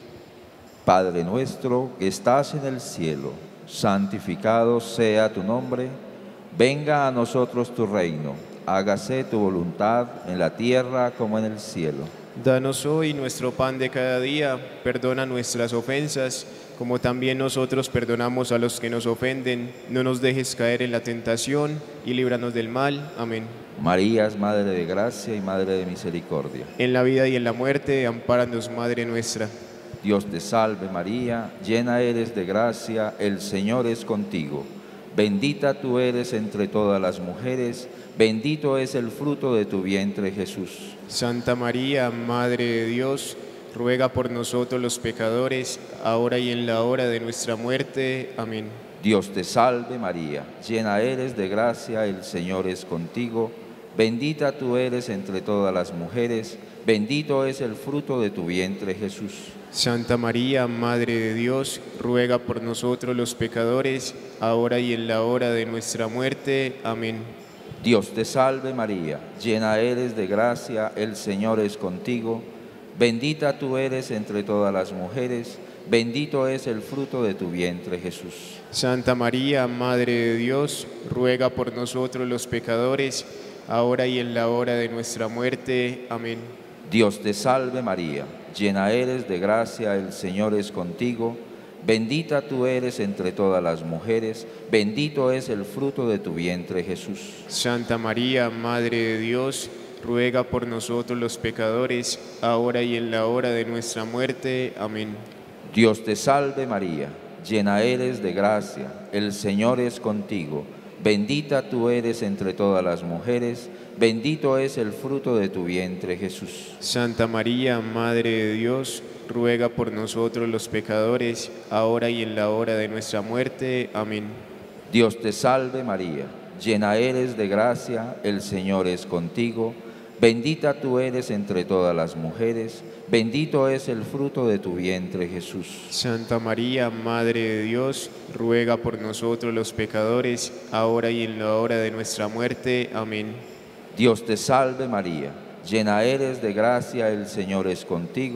Padre nuestro que estás en el cielo, santificado sea tu nombre. Venga a nosotros tu reino. Hágase tu voluntad en la tierra como en el cielo. Danos hoy nuestro pan de cada día. Perdona nuestras ofensas, como también nosotros perdonamos a los que nos ofenden. No nos dejes caer en la tentación y líbranos del mal. Amén. María es Madre de gracia y Madre de misericordia. En la vida y en la muerte, ampáranos, Madre nuestra. Dios te salve María, llena eres de gracia, el Señor es contigo. Bendita tú eres entre todas las mujeres, bendito es el fruto de tu vientre, Jesús. Santa María, Madre de Dios, ruega por nosotros los pecadores, ahora y en la hora de nuestra muerte. Amén. Dios te salve María, llena eres de gracia, el Señor es contigo. Bendita tú eres entre todas las mujeres, bendito es el fruto de tu vientre, Jesús. Santa María, Madre de Dios, ruega por nosotros los pecadores, ahora y en la hora de nuestra muerte. Amén. Dios te salve María, llena eres de gracia, el Señor es contigo. Bendita tú eres entre todas las mujeres, bendito es el fruto de tu vientre, Jesús. Santa María, Madre de Dios, ruega por nosotros los pecadores, ahora y en la hora de nuestra muerte. Amén. Dios te salve María, llena eres de gracia, el Señor es contigo. Bendita tú eres entre todas las mujeres, bendito es el fruto de tu vientre, Jesús. Santa María, Madre de Dios, ruega por nosotros los pecadores, ahora y en la hora de nuestra muerte. Amén. Dios te salve María, llena eres de gracia, el Señor es contigo. Bendita tú eres entre todas las mujeres, bendito es el fruto de tu vientre, Jesús. Santa María, Madre de Dios, ruega por nosotros los pecadores, ahora y en la hora de nuestra muerte. Amén. Dios te salve María, llena eres de gracia, el Señor es contigo. Bendita tú eres entre todas las mujeres, bendito es el fruto de tu vientre, Jesús. Santa María, Madre de Dios, ruega por nosotros los pecadores, ahora y en la hora de nuestra muerte. Amén. Dios te salve María, llena eres de gracia, el Señor es contigo.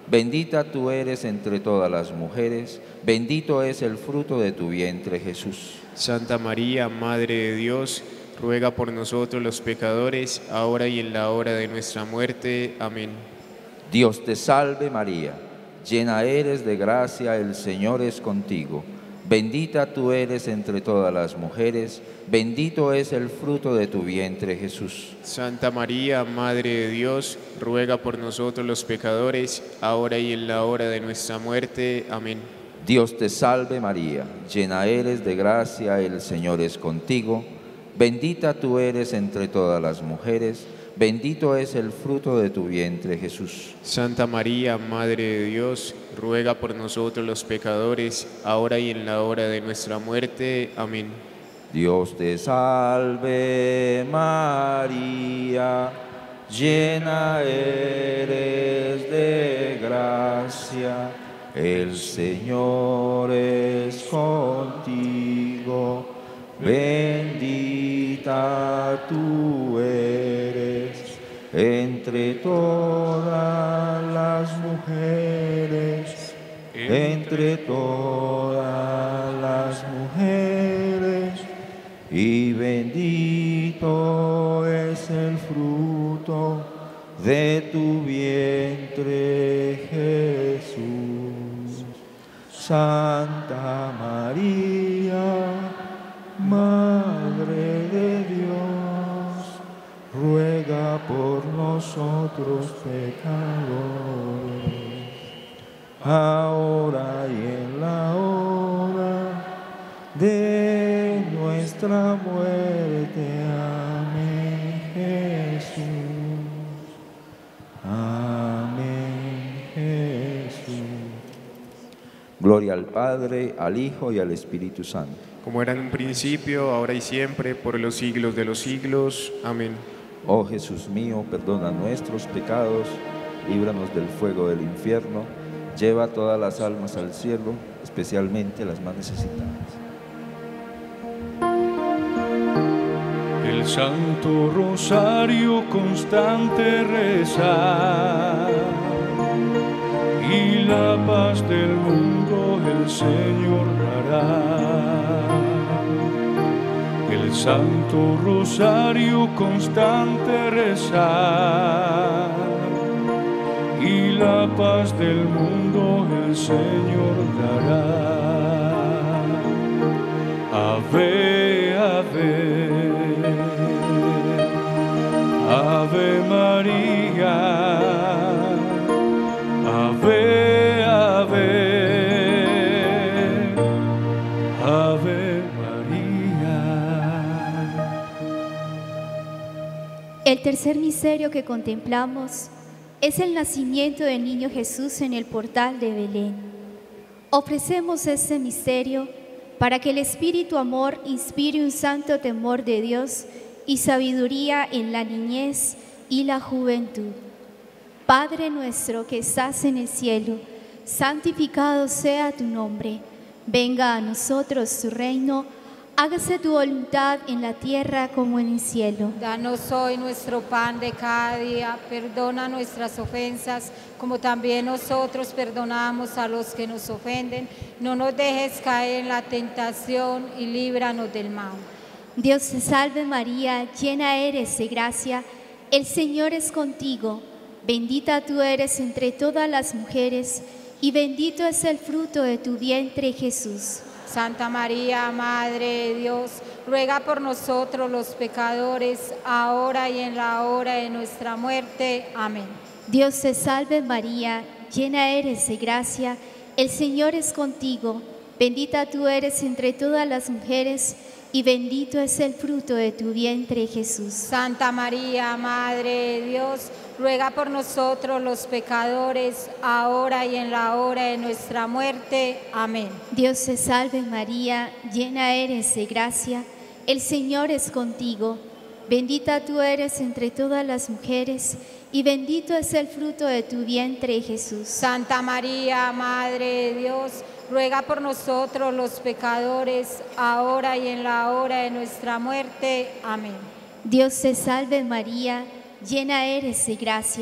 Bendita tú eres entre todas las mujeres, bendito es el fruto de tu vientre, Jesús. Santa María, Madre de Dios, ruega por nosotros los pecadores, ahora y en la hora de nuestra muerte. Amén. Dios te salve María, llena eres de gracia, el Señor es contigo. Bendita tú eres entre todas las mujeres, bendito es el fruto de tu vientre, Jesús. Santa María, Madre de Dios, ruega por nosotros los pecadores, ahora y en la hora de nuestra muerte. Amén. Dios te salve María, llena eres de gracia, el Señor es contigo. Bendita tú eres entre todas las mujeres, bendito es el fruto de tu vientre, Jesús. Santa María, Madre de Dios, ruega por nosotros los pecadores, ahora y en la hora de nuestra muerte. Amén. Dios te salve María, llena eres de gracia, el Señor es contigo. Bendita tú eres entre todas las mujeres, entre todas las mujeres, y bendito es el fruto de tu vientre, Jesús. Santa María, Madre de Dios, ruega por nosotros pecadores, ahora y en la hora de nuestra muerte. Amén, Jesús. Amén, Jesús. Gloria al Padre, al Hijo y al Espíritu Santo. Como era en un principio, ahora y siempre, por los siglos de los siglos. Amén. Oh Jesús mío, perdona nuestros pecados, líbranos del fuego del infierno, lleva todas las almas al cielo, especialmente las más necesitadas. El Santo Rosario constante rezar, y la paz del mundo el Señor dará. El Santo Rosario constante rezar, y la paz del mundo el Señor dará. Ave, ave, Ave María, Ave, ave, Ave María. El tercer misterio que contemplamos es el nacimiento del niño Jesús en el portal de Belén. Ofrecemos este misterio para que el Espíritu Amor inspire un santo temor de Dios y sabiduría en la niñez y la juventud. Padre nuestro que estás en el cielo, santificado sea tu nombre. Venga a nosotros tu reino, hágase tu voluntad en la tierra como en el cielo. Danos hoy nuestro pan de cada día, perdona nuestras ofensas, como también nosotros perdonamos a los que nos ofenden. No nos dejes caer en la tentación y líbranos del mal. Dios te salve María, llena eres de gracia, el Señor es contigo. Bendita tú eres entre todas las mujeres, y bendito es el fruto de tu vientre, Jesús. Santa María, Madre de Dios, ruega por nosotros los pecadores, ahora y en la hora de nuestra muerte. Amén. Dios te salve María, llena eres de gracia, el Señor es contigo. Bendita tú eres entre todas las mujeres, y bendito es el fruto de tu vientre, Jesús. Santa María, Madre de Dios, ruega por nosotros los pecadores, ahora y en la hora de nuestra muerte. Amén. Dios te salve María, llena eres de gracia, el Señor es contigo. Bendita tú eres entre todas las mujeres, y bendito es el fruto de tu vientre, Jesús. Santa María, Madre de Dios, ruega por nosotros los pecadores, ahora y en la hora de nuestra muerte. Amén. Dios te salve María, llena eres de gracia,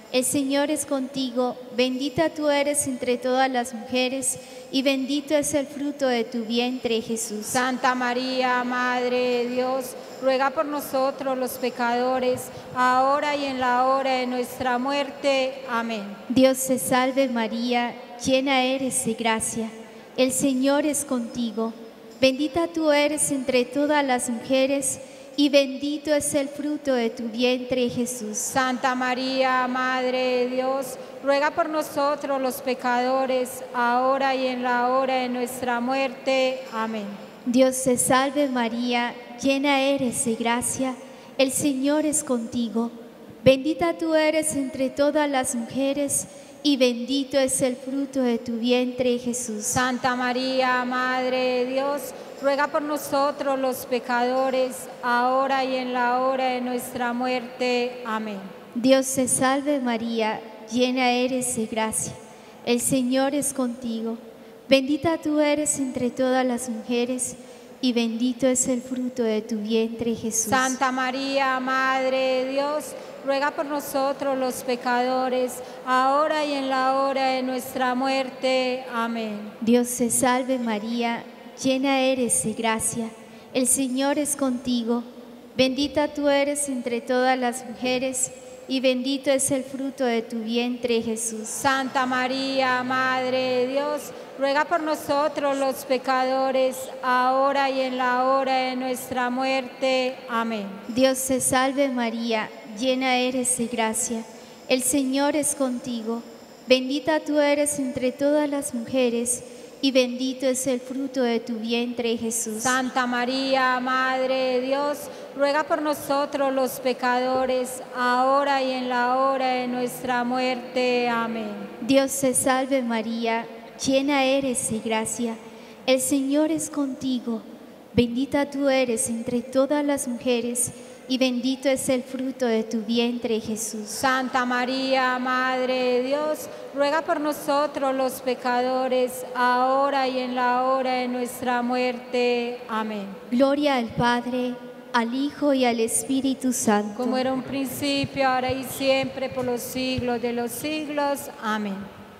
El Señor es contigo, bendita tú eres entre todas las mujeres, y bendito es el fruto de tu vientre, Jesús. Santa María, Madre de Dios, ruega por nosotros los pecadores, ahora y en la hora de nuestra muerte. Amén. Dios te salve María, llena eres de gracia, el Señor es contigo, bendita tú eres entre todas las mujeres, y bendito es el fruto de tu vientre, Jesús. Santa María, Madre de Dios, ruega por nosotros los pecadores, ahora y en la hora de nuestra muerte. Amén. Dios te salve María, llena eres de gracia, el Señor es contigo, bendita tú eres entre todas las mujeres, y bendito es el fruto de tu vientre, Jesús. Santa María, Madre de Dios, ruega por nosotros los pecadores, ahora y en la hora de nuestra muerte. Amén. Dios te salve María, llena eres de gracia, el Señor es contigo, bendita tú eres entre todas las mujeres, y bendito es el fruto de tu vientre, Jesús. Santa María, Madre de Dios, ruega por nosotros los pecadores, ahora y en la hora de nuestra muerte. Amén. Dios te salve María, llena eres de gracia, el Señor es contigo, bendita tú eres entre todas las mujeres, y bendito es el fruto de tu vientre, Jesús. Santa María, Madre de Dios, ruega por nosotros los pecadores, ahora y en la hora de nuestra muerte. Amén. Dios te salve María, llena eres de gracia, el Señor es contigo, bendita tú eres entre todas las mujeres, y bendito es el fruto de tu vientre, Jesús. Santa María, Madre de Dios, ruega por nosotros los pecadores, ahora y en la hora de nuestra muerte. Amén. Dios te salve María, llena eres de gracia, el Señor es contigo, bendita tú eres entre todas las mujeres, y bendito es el fruto de tu vientre, Jesús. Santa María, Madre de Dios, ruega por nosotros los pecadores, ahora y en la hora de nuestra muerte. Amén. Gloria al Padre, al Hijo y al Espíritu Santo. Como era un principio, ahora y siempre, por los siglos de los siglos. Amén.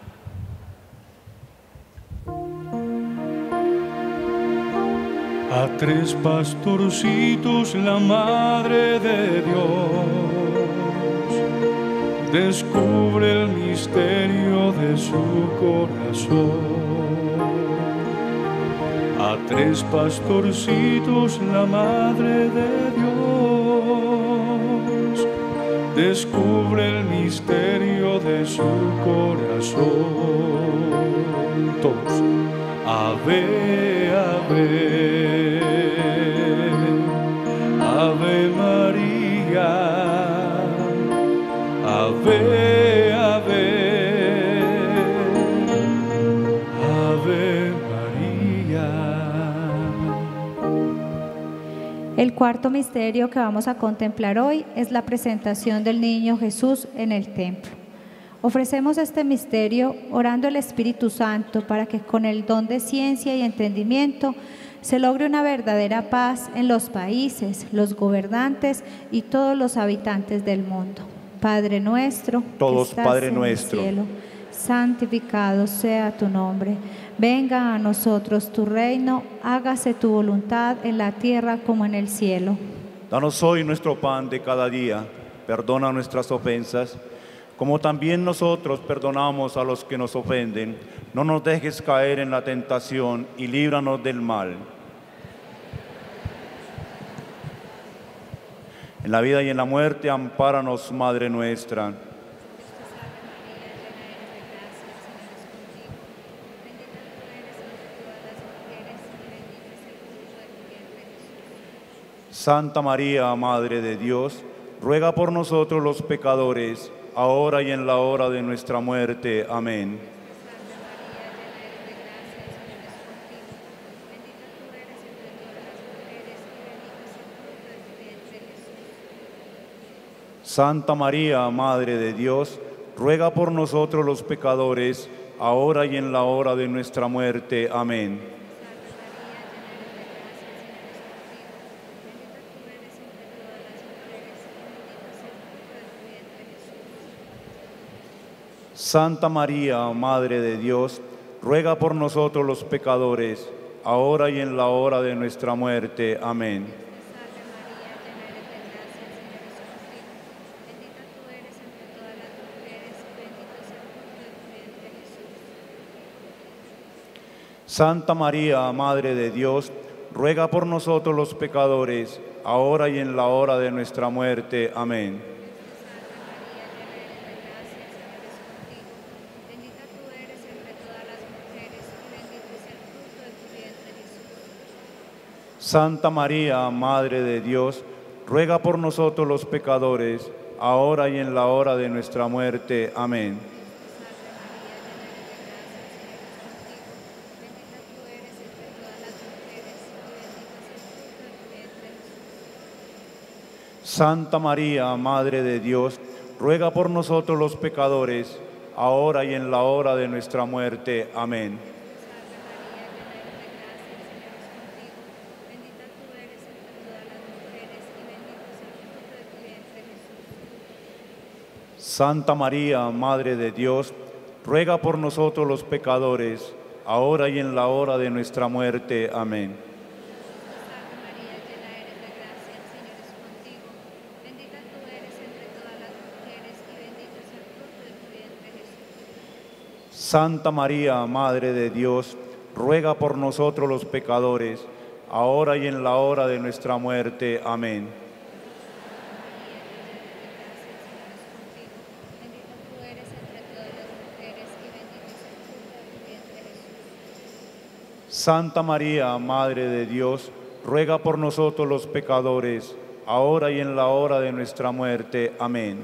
A tres pastorcitos la Madre de Dios descubre el misterio de su corazón. A tres pastorcitos la Madre de Dios descubre el misterio de su corazón. Todos. Ave, ave, Ave María, Ave, ave, Ave María. El cuarto misterio que vamos a contemplar hoy es la presentación del niño Jesús en el templo. Ofrecemos este misterio orando al Espíritu Santo para que con el don de ciencia y entendimiento se logre una verdadera paz en los países, los gobernantes y todos los habitantes del mundo. Padre nuestro, todos que estás Padre en nuestro, el cielo, santificado sea tu nombre. Venga a nosotros tu reino, hágase tu voluntad en la tierra como en el cielo. Danos hoy nuestro pan de cada día, perdona nuestras ofensas, como también nosotros perdonamos a los que nos ofenden. No nos dejes caer en la tentación y líbranos del mal. En la vida y en la muerte, ampáranos, Madre nuestra. Santa María, Madre de Dios, ruega por nosotros los pecadores, ahora y en la hora de nuestra muerte. Amén. Santa María, Madre de Dios, ruega por nosotros los pecadores, ahora y en la hora de nuestra muerte. Amén. Santa María, Madre de Dios, ruega por nosotros los pecadores, ahora y en la hora de nuestra muerte. Amén. Santa María, Madre de Dios, ruega por nosotros los pecadores, ahora y en la hora de nuestra muerte. Amén. Santa María, Madre de Dios, ruega por nosotros los pecadores, ahora y en la hora de nuestra muerte. Amén. Santa María, Madre de Dios, ruega por nosotros los pecadores, ahora y en la hora de nuestra muerte. Amén. Santa María, Madre de Dios, ruega por nosotros los pecadores, ahora y en la hora de nuestra muerte. Amén. Santa María, Madre de Dios, ruega por nosotros los pecadores, ahora y en la hora de nuestra muerte. Amén. Santa María, Madre de Dios, ruega por nosotros los pecadores, ahora y en la hora de nuestra muerte. Amén.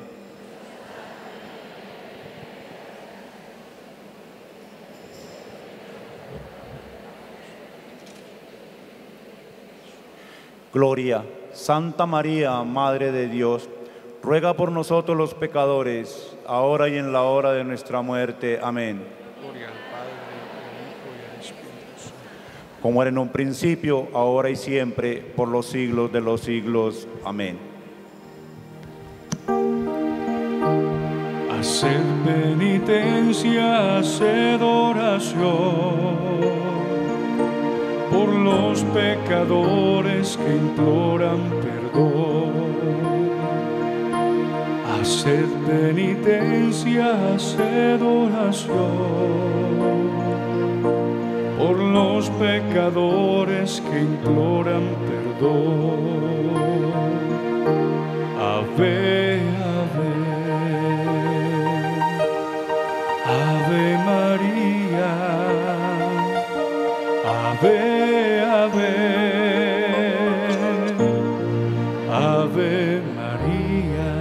Gloria. Santa María, Madre de Dios, ruega por nosotros los pecadores, ahora y en la hora de nuestra muerte. Amén. Gloria al Padre, al Hijo y al Espíritu Santo. Como era en un principio, ahora y siempre, por los siglos de los siglos. Amén. Haced penitencia, haced oración por los pecadores que imploran perdón. Haced penitencia, haced oración por los pecadores que imploran perdón. Ave, ave, Ave María, Ave, ave, Ave María.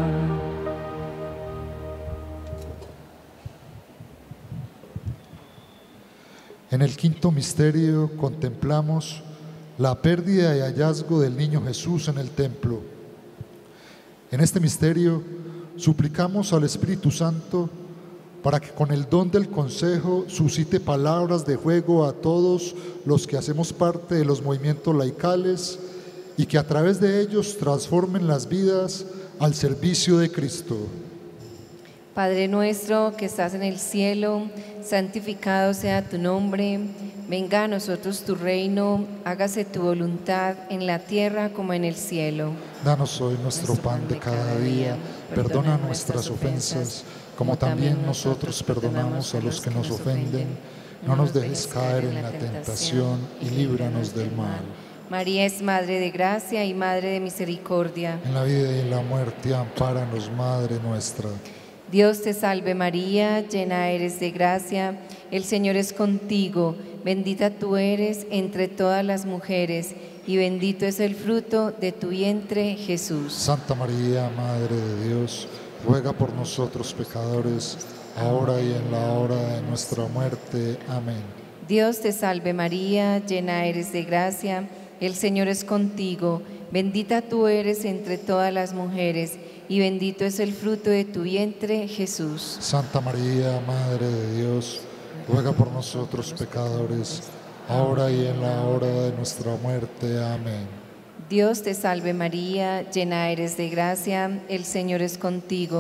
En el quinto misterio contemplamos la pérdida y hallazgo del niño Jesús en el templo. En este misterio suplicamos al Espíritu Santo para que con el don del consejo suscite palabras de fuego a todos los que hacemos parte de los movimientos laicales y que a través de ellos transformen las vidas al servicio de Cristo. Padre nuestro que estás en el cielo, santificado sea tu nombre, venga a nosotros tu reino, hágase tu voluntad en la tierra como en el cielo. Danos hoy nuestro pan de cada día, perdona nuestras ofensas, como también nosotros perdonamos a los que nos ofenden. No nos dejes caer en la tentación y líbranos del mal. María es Madre de gracia y Madre de misericordia. En la vida y en la muerte, ampáranos, Madre nuestra. Dios te salve María, llena eres de gracia, el Señor es contigo, bendita tú eres entre todas las mujeres, y bendito es el fruto de tu vientre, Jesús. Santa María, Madre de Dios, ruega por nosotros pecadores, ahora y en la hora de nuestra muerte. Amén. Dios te salve María, llena eres de gracia, el Señor es contigo, bendita tú eres entre todas las mujeres, y bendito es el fruto de tu vientre, Jesús. Santa María, Madre de Dios, ruega por nosotros pecadores, ahora y en la hora de nuestra muerte. Amén. Dios te salve María, llena eres de gracia, el Señor es contigo,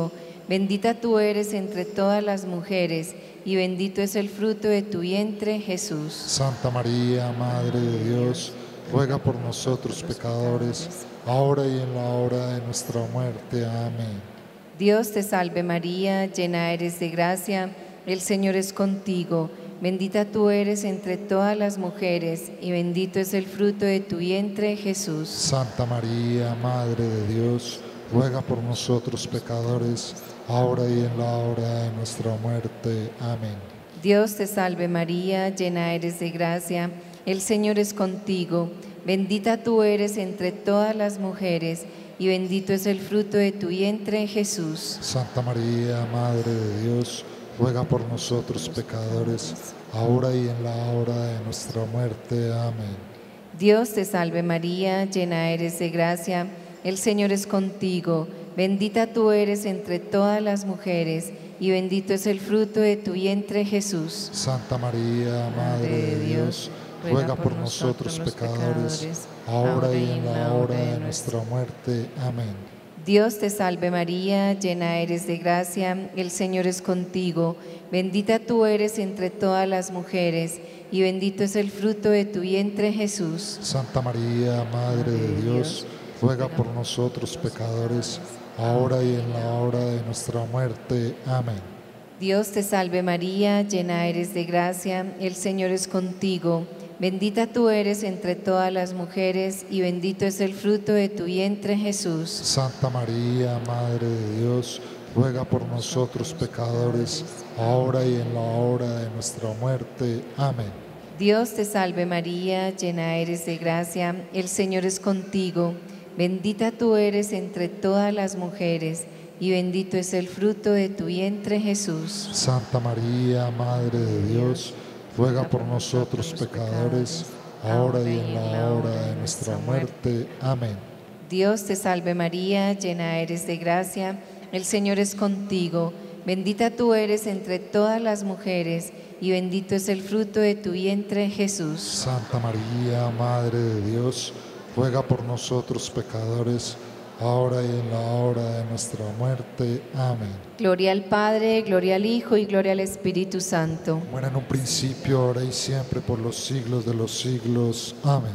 Bendita tú eres entre todas las mujeres, y bendito es el fruto de tu vientre, Jesús. Santa María, Madre de Dios, ruega por nosotros pecadores, ahora y en la hora de nuestra muerte. Amén. Dios te salve María, llena eres de gracia, el Señor es contigo. Bendita tú eres entre todas las mujeres, y bendito es el fruto de tu vientre, Jesús. Santa María, Madre de Dios, ruega por nosotros pecadores, ahora y en la hora de nuestra muerte. Amén. Dios te salve María, llena eres de gracia, el Señor es contigo. Bendita tú eres entre todas las mujeres, y bendito es el fruto de tu vientre, Jesús. Santa María, Madre de Dios, ruega por nosotros pecadores, ahora y en la hora de nuestra muerte. Amén. Dios te salve María, llena eres de gracia, el Señor es contigo. Bendita tú eres entre todas las mujeres, y bendito es el fruto de tu vientre, Jesús. Santa María, Madre de Dios, ruega por nosotros pecadores, ahora y en la hora de nuestra muerte. Amén. Dios te salve María, llena eres de gracia, el Señor es contigo. Bendita tú eres entre todas las mujeres, y bendito es el fruto de tu vientre, Jesús. Santa María, Madre de Dios, ruega por nosotros pecadores, ahora y en la hora de nuestra muerte. Amén. Dios te salve María, llena eres de gracia, el Señor es contigo. Bendita tú eres entre todas las mujeres, y bendito es el fruto de tu vientre, Jesús. Santa María, Madre de Dios, ruega por nosotros pecadores, ahora y en la hora de nuestra muerte. Amén. Dios te salve María, llena eres de gracia, el Señor es contigo. Bendita tú eres entre todas las mujeres, y bendito es el fruto de tu vientre, Jesús. Santa María, Madre de Dios, ruega por nosotros pecadores, ahora y en la hora de nuestra muerte. Amén. Dios te salve María, llena eres de gracia, el Señor es contigo. Bendita tú eres entre todas las mujeres, y bendito es el fruto de tu vientre, Jesús. Santa María, Madre de Dios, ruega por nosotros pecadores, ahora y en la hora de nuestra muerte. Amén. Gloria al Padre, gloria al Hijo y gloria al Espíritu Santo. Como era en un principio, ahora y siempre, por los siglos de los siglos. Amén.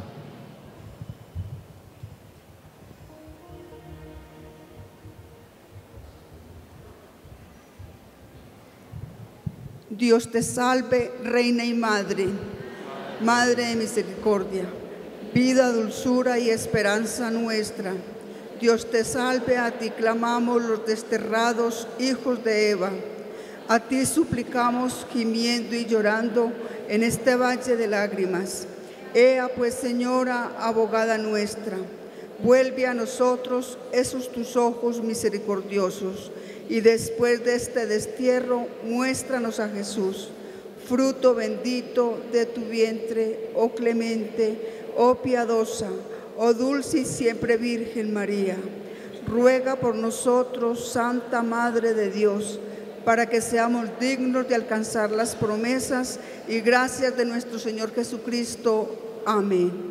Dios te salve, Reina y Madre, Madre de misericordia, vida, dulzura y esperanza nuestra. Dios te salve, a ti clamamos los desterrados hijos de Eva. A ti suplicamos, gimiendo y llorando en este valle de lágrimas. Ea pues, Señora, abogada nuestra, vuelve a nosotros esos tus ojos misericordiosos, y después de este destierro, muéstranos a Jesús, fruto bendito de tu vientre, oh clemente, oh piadosa, oh dulce y siempre Virgen María. Ruega por nosotros, Santa Madre de Dios, para que seamos dignos de alcanzar las promesas y gracias de nuestro Señor Jesucristo. Amén.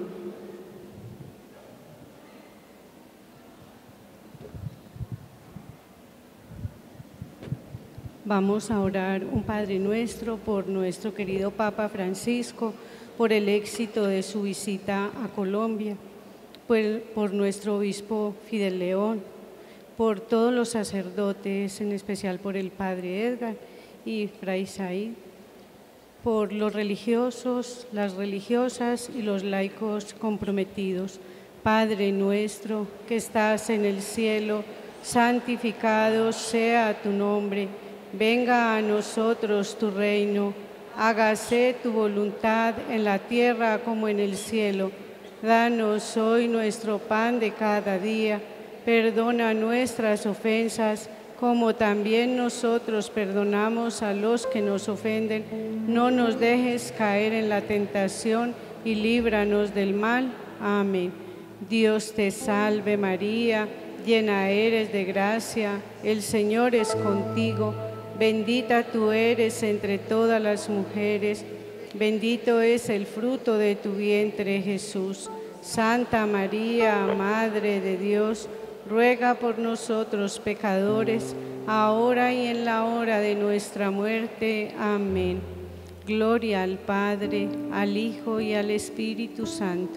Vamos a orar un Padre Nuestro por nuestro querido Papa Francisco, por el éxito de su visita a Colombia, por nuestro obispo Fidel León, por todos los sacerdotes, en especial por el Padre Edgar y Fray Said, por los religiosos, las religiosas y los laicos comprometidos. Padre nuestro que estás en el cielo, santificado sea tu nombre. Venga a nosotros tu reino, hágase tu voluntad en la tierra como en el cielo. Danos hoy nuestro pan de cada día, perdona nuestras ofensas, como también nosotros perdonamos a los que nos ofenden. No nos dejes caer en la tentación y líbranos del mal. Amén. Dios te salve María, llena eres de gracia, el Señor es contigo. Bendita tú eres entre todas las mujeres, bendito es el fruto de tu vientre, Jesús. Santa María, Madre de Dios, ruega por nosotros pecadores, ahora y en la hora de nuestra muerte. Amén. Gloria al Padre, al Hijo y al Espíritu Santo.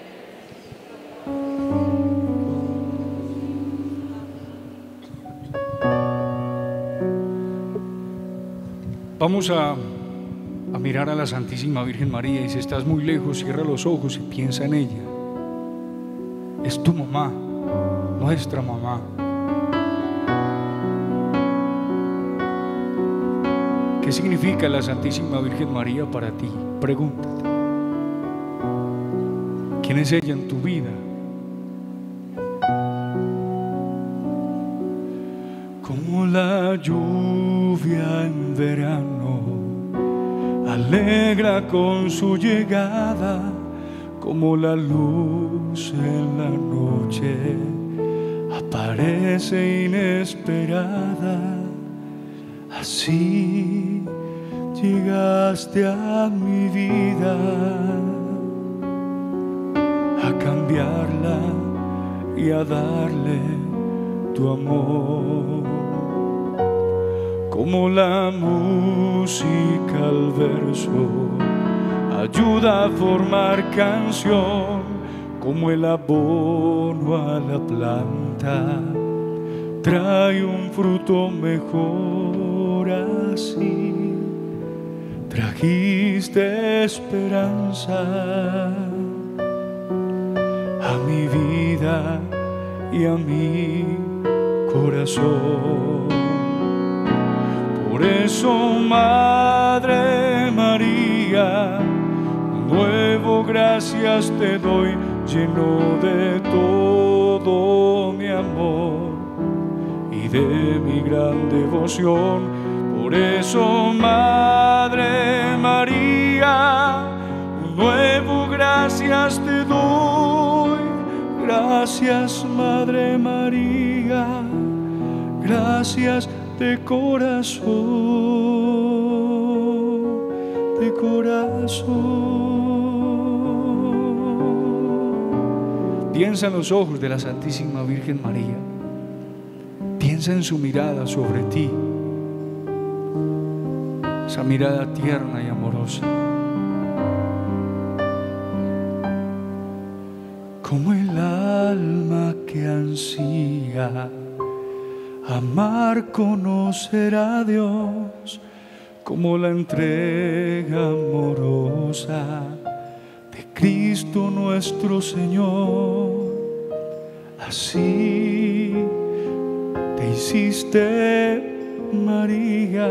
Vamos a mirar a la Santísima Virgen María, y si estás muy lejos, cierra los ojos y piensa en ella. Es tu mamá, nuestra mamá. ¿Qué significa la Santísima Virgen María para ti? Pregúntate. ¿Quién es ella en tu vida? Como la lluvia en verano, alegra con su llegada, como la luz en la noche, aparece inesperada. Así llegaste a mi vida, a cambiarla y a darle tu amor. Como la música al verso ayuda a formar canción, como el abono a la planta trae un fruto mejor. Así trajiste esperanza a mi vida y a mi corazón. Por eso, Madre María, nuevo gracias te doy, lleno de todo mi amor y de mi gran devoción. Por eso, Madre María, nuevo gracias te doy. Gracias, Madre María, gracias de corazón, de corazón. Piensa en los ojos de la Santísima Virgen María. Piensa en su mirada sobre ti, esa mirada tierna y amorosa. Como el alma que ansía amar, conocer a Dios, como la entrega amorosa de Cristo nuestro Señor. Así te hiciste, María,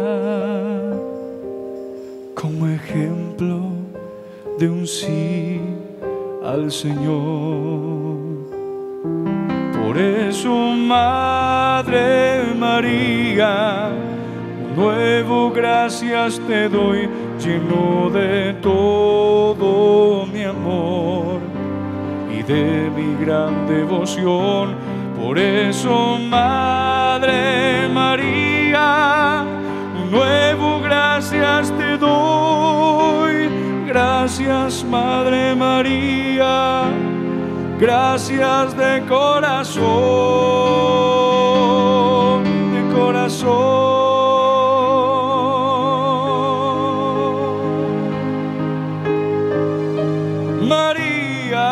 como ejemplo de un sí al Señor. Por eso, Madre María, nuevo gracias te doy, lleno de todo mi amor y de mi gran devoción. Por eso, Madre María, nuevo gracias te doy. Gracias, Madre María, gracias de corazón, de corazón. María,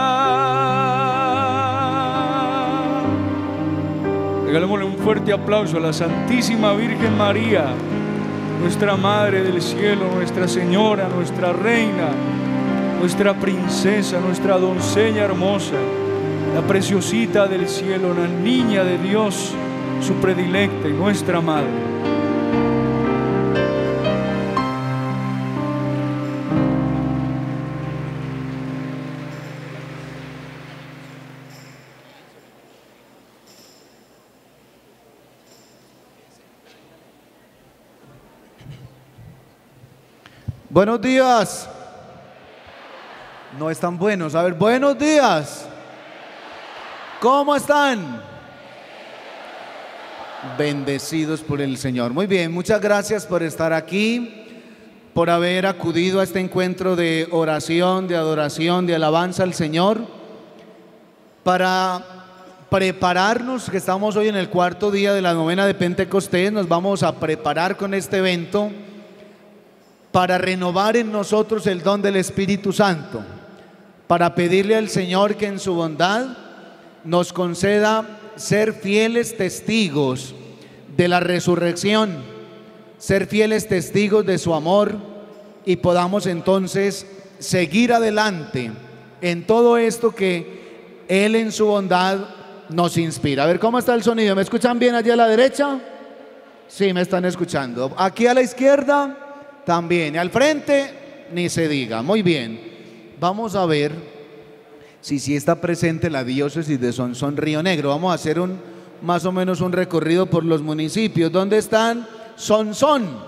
regalémosle un fuerte aplauso a la Santísima Virgen María, nuestra Madre del Cielo, Nuestra Señora, nuestra Reina, nuestra princesa, nuestra doncella hermosa, la preciosita del cielo, la niña de Dios, su predilecta y nuestra Madre. Buenos días. No están buenos. A ver, buenos días. ¿Cómo están? Bendecidos por el Señor. Muy bien, muchas gracias por estar aquí, por haber acudido a este encuentro de oración, de adoración, de alabanza al Señor, para prepararnos, que estamos hoy en el cuarto día de la novena de Pentecostés, nos vamos a preparar con este evento para renovar en nosotros el don del Espíritu Santo, para pedirle al Señor que en su bondad nos conceda ser fieles testigos de la resurrección, ser fieles testigos de su amor, y podamos entonces seguir adelante en todo esto que Él en su bondad nos inspira. A ver, ¿cómo está el sonido? ¿Me escuchan bien allá a la derecha? Sí, me están escuchando. Aquí a la izquierda también, y al frente ni se diga. Muy bien, vamos a ver si está presente la diócesis de Sonsón Río Negro. Vamos a hacer más o menos un recorrido por los municipios. ¿Dónde están? Sonsón.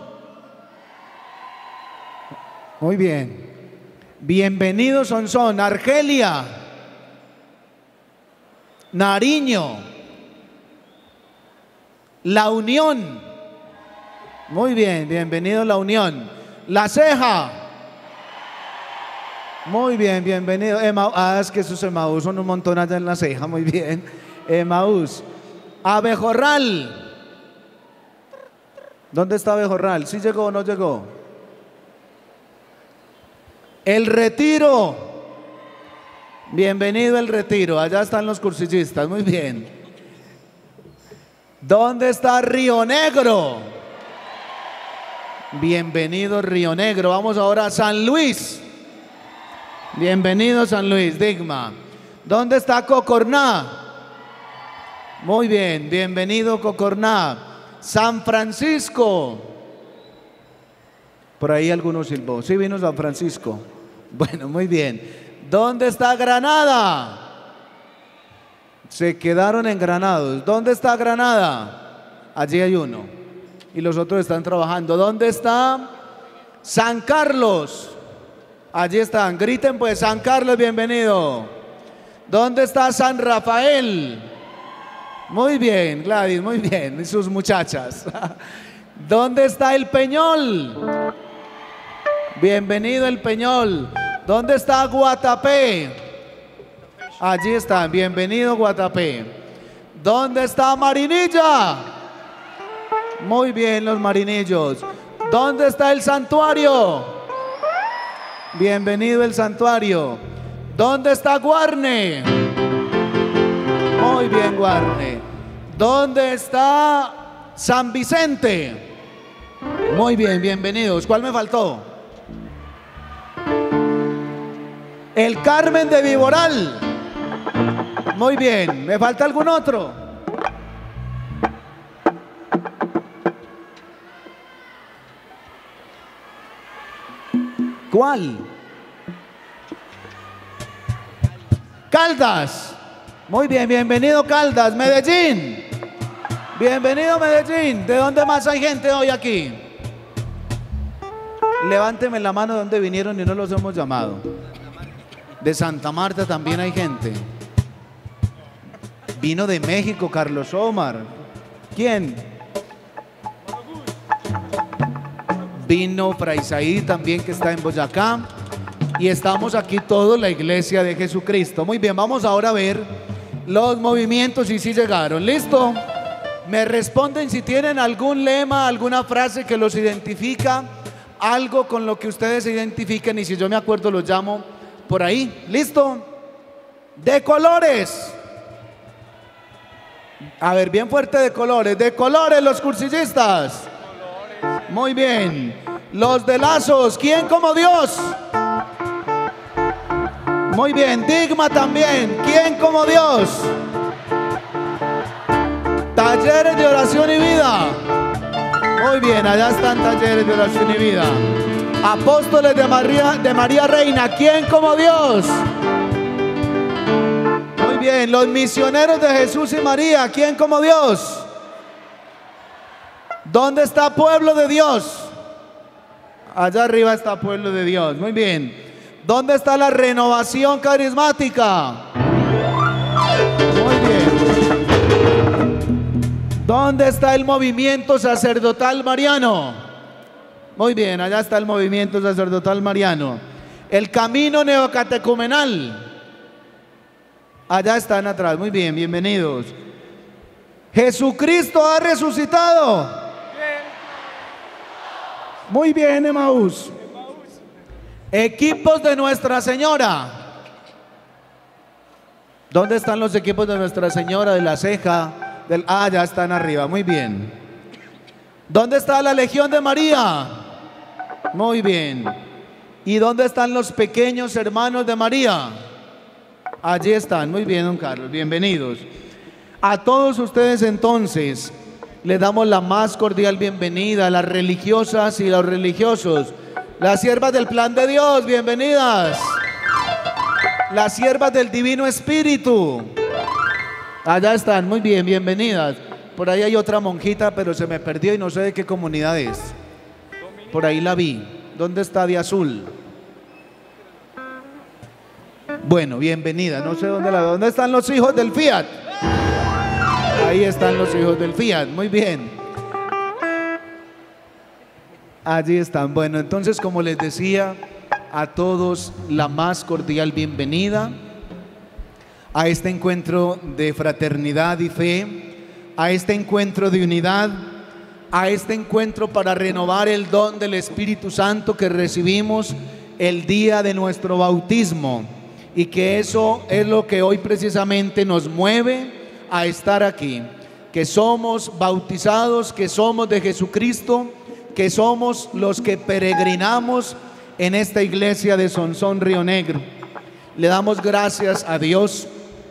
Muy bien. Bienvenidos Sonsón. Argelia, Nariño, La Unión. Muy bien, bienvenido La Unión. La Ceja. Muy bien, bienvenido. Es que esos Emaús son un montón allá en La Ceja. Muy bien. Emaús. Abejorral. ¿Dónde está Abejorral? ¿Sí llegó o no llegó? El Retiro. Bienvenido El Retiro. Allá están los cursillistas. Muy bien. ¿Dónde está Río Negro? Bienvenido Río Negro. Vamos ahora a San Luis. Bienvenido San Luis, Digma. ¿Dónde está Cocorná? Muy bien, bienvenido Cocorná. San Francisco. Por ahí algunos silbó. Sí vino San Francisco. Bueno, muy bien. ¿Dónde está Granada? Se quedaron en Granados. ¿Dónde está Granada? Allí hay uno. Y los otros están trabajando. ¿Dónde está San Carlos? Allí están. Griten pues, San Carlos, bienvenido. ¿Dónde está San Rafael? Muy bien, Gladys, muy bien. Y sus muchachas. ¿Dónde está el Peñol? Bienvenido el Peñol. ¿Dónde está Guatapé? Allí están, bienvenido Guatapé. ¿Dónde está Marinilla? Muy bien los marinillos. ¿Dónde está el santuario? Bienvenido el santuario. ¿Dónde está Guarne? Muy bien Guarne. ¿Dónde está San Vicente? Muy bien, bienvenidos. ¿Cuál me faltó? El Carmen de Viboral. Muy bien, ¿me falta algún otro? ¿Cuál? Caldas. Muy bien, bienvenido Caldas. Medellín. Bienvenido Medellín. ¿De dónde más hay gente hoy aquí? Levánteme la mano de dónde vinieron y no los hemos llamado. De Santa Marta también hay gente. Vino de México Carlos Omar. ¿Quién? Vino Fray Isaí también, que está en Boyacá. Y estamos aquí todos, la Iglesia de Jesucristo. Muy bien, vamos ahora a ver los movimientos y si llegaron. ¿Listo? Me responden si tienen algún lema, alguna frase que los identifica, algo con lo que ustedes se identifiquen, y si yo me acuerdo los llamo por ahí. ¿Listo? De colores. A ver, bien fuerte, de colores. De colores los cursillistas. Muy bien. Los de lazos. ¿Quién como Dios? Muy bien. Digma también. ¿Quién como Dios? Talleres de oración y vida. Muy bien, allá están talleres de oración y vida. Apóstoles de María Reina. ¿Quién como Dios? Muy bien, los misioneros de Jesús y María. ¿Quién como Dios? ¿Dónde está Pueblo de Dios? Allá arriba está Pueblo de Dios. Muy bien. ¿Dónde está la renovación carismática? Muy bien. ¿Dónde está el movimiento sacerdotal mariano? Muy bien, allá está el movimiento sacerdotal mariano. El camino neocatecumenal. Allá están atrás, muy bien, bienvenidos. Jesucristo ha resucitado. Muy bien, Emaús. Equipos de Nuestra Señora. ¿Dónde están los equipos de Nuestra Señora de la Ceja? Ya están arriba, muy bien. ¿Dónde está la Legión de María? Muy bien. ¿Y dónde están los pequeños hermanos de María? Allí están, muy bien, don Carlos, bienvenidos. A todos ustedes entonces les damos la más cordial bienvenida, las religiosas y los religiosos, las siervas del plan de Dios, bienvenidas. Las siervas del Divino Espíritu, allá están, muy bien, bienvenidas. Por ahí hay otra monjita, pero se me perdió y no sé de qué comunidad es. Por ahí la vi. ¿Dónde está de azul? Bueno, bienvenida. No sé dónde están los hijos del Fiat. Ahí están los hijos del Fiat. Muy bien. Allí están. Bueno, entonces, como les decía, a todos la más cordial bienvenida a este encuentro de fraternidad y fe, a este encuentro de unidad, a este encuentro para renovar el don del Espíritu Santo que recibimos el día de nuestro bautismo, y que eso es lo que hoy precisamente nos mueve a estar aquí, que somos bautizados, que somos de Jesucristo, que somos los que peregrinamos en esta iglesia de Sonsón Río Negro. Le damos gracias a Dios.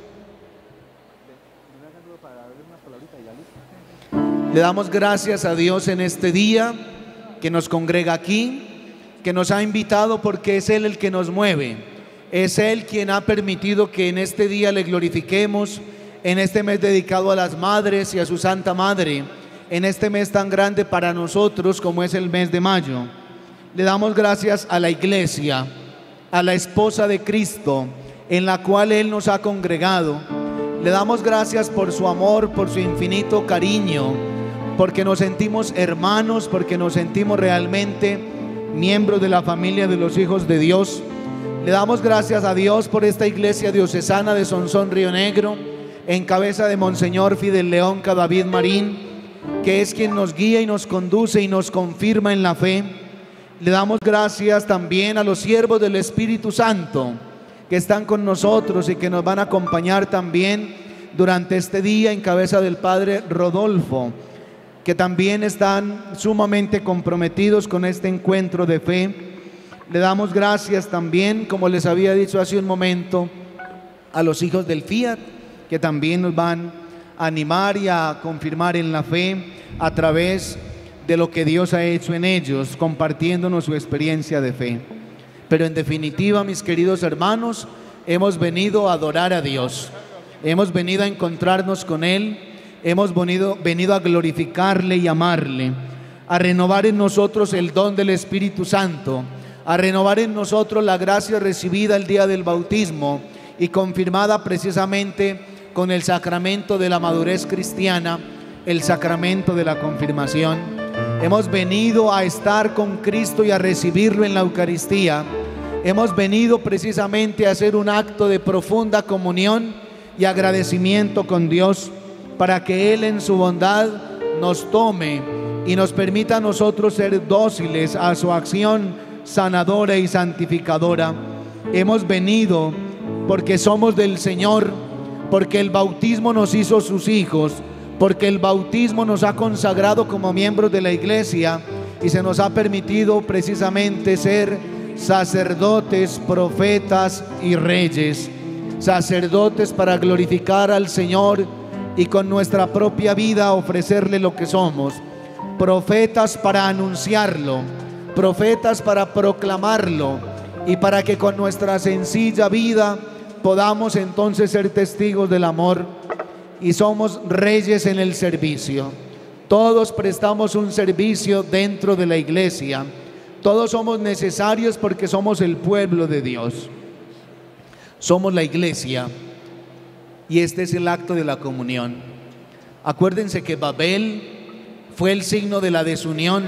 Le damos gracias a Dios en este día que nos congrega aquí, que nos ha invitado, porque es Él el que nos mueve. Es Él quien ha permitido que en este día le glorifiquemos, en este mes dedicado a las madres y a su Santa Madre, en este mes tan grande para nosotros como es el mes de mayo. Le damos gracias a la iglesia, a la esposa de Cristo, en la cual Él nos ha congregado. Le damos gracias por su amor, por su infinito cariño, porque nos sentimos hermanos, porque nos sentimos realmente miembros de la familia de los hijos de Dios. Le damos gracias a Dios por esta iglesia diocesana de Sonsón Río Negro, en cabeza de Monseñor Fidel León Cadavid Marín, que es quien nos guía y nos conduce y nos confirma en la fe. Le damos gracias también a los siervos del Espíritu Santo que están con nosotros y que nos van a acompañar también durante este día, en cabeza del Padre Rodolfo, que también están sumamente comprometidos con este encuentro de fe. Le damos gracias también, como les había dicho hace un momento, a los hijos del Fiat, que también nos van a animar y a confirmar en la fe a través de lo que Dios ha hecho en ellos, compartiéndonos su experiencia de fe. Pero en definitiva, mis queridos hermanos, hemos venido a adorar a Dios, hemos venido a encontrarnos con Él, hemos venido a glorificarle y amarle, a renovar en nosotros el don del Espíritu Santo, a renovar en nosotros la gracia recibida el día del bautismo y confirmada precisamente con el sacramento de la madurez cristiana, el sacramento de la confirmación. Hemos venido a estar con Cristo y a recibirlo en la Eucaristía. Hemos venido precisamente a hacer un acto de profunda comunión y agradecimiento con Dios, para que Él en su bondad nos tome y nos permita a nosotros ser dóciles a su acción sanadora y santificadora. Hemos venido porque somos del Señor, porque el bautismo nos hizo sus hijos, porque el bautismo nos ha consagrado como miembros de la iglesia y se nos ha permitido precisamente ser sacerdotes, profetas y reyes. Sacerdotes para glorificar al Señor y con nuestra propia vida ofrecerle lo que somos. Profetas para anunciarlo, profetas para proclamarlo, y para que con nuestra sencilla vida podamos entonces ser testigos del amor. Y somos reyes en el servicio. Todos prestamos un servicio dentro de la iglesia. Todos somos necesarios porque somos el pueblo de Dios. Somos la iglesia. Y este es el acto de la comunión. Acuérdense que Babel fue el signo de la desunión,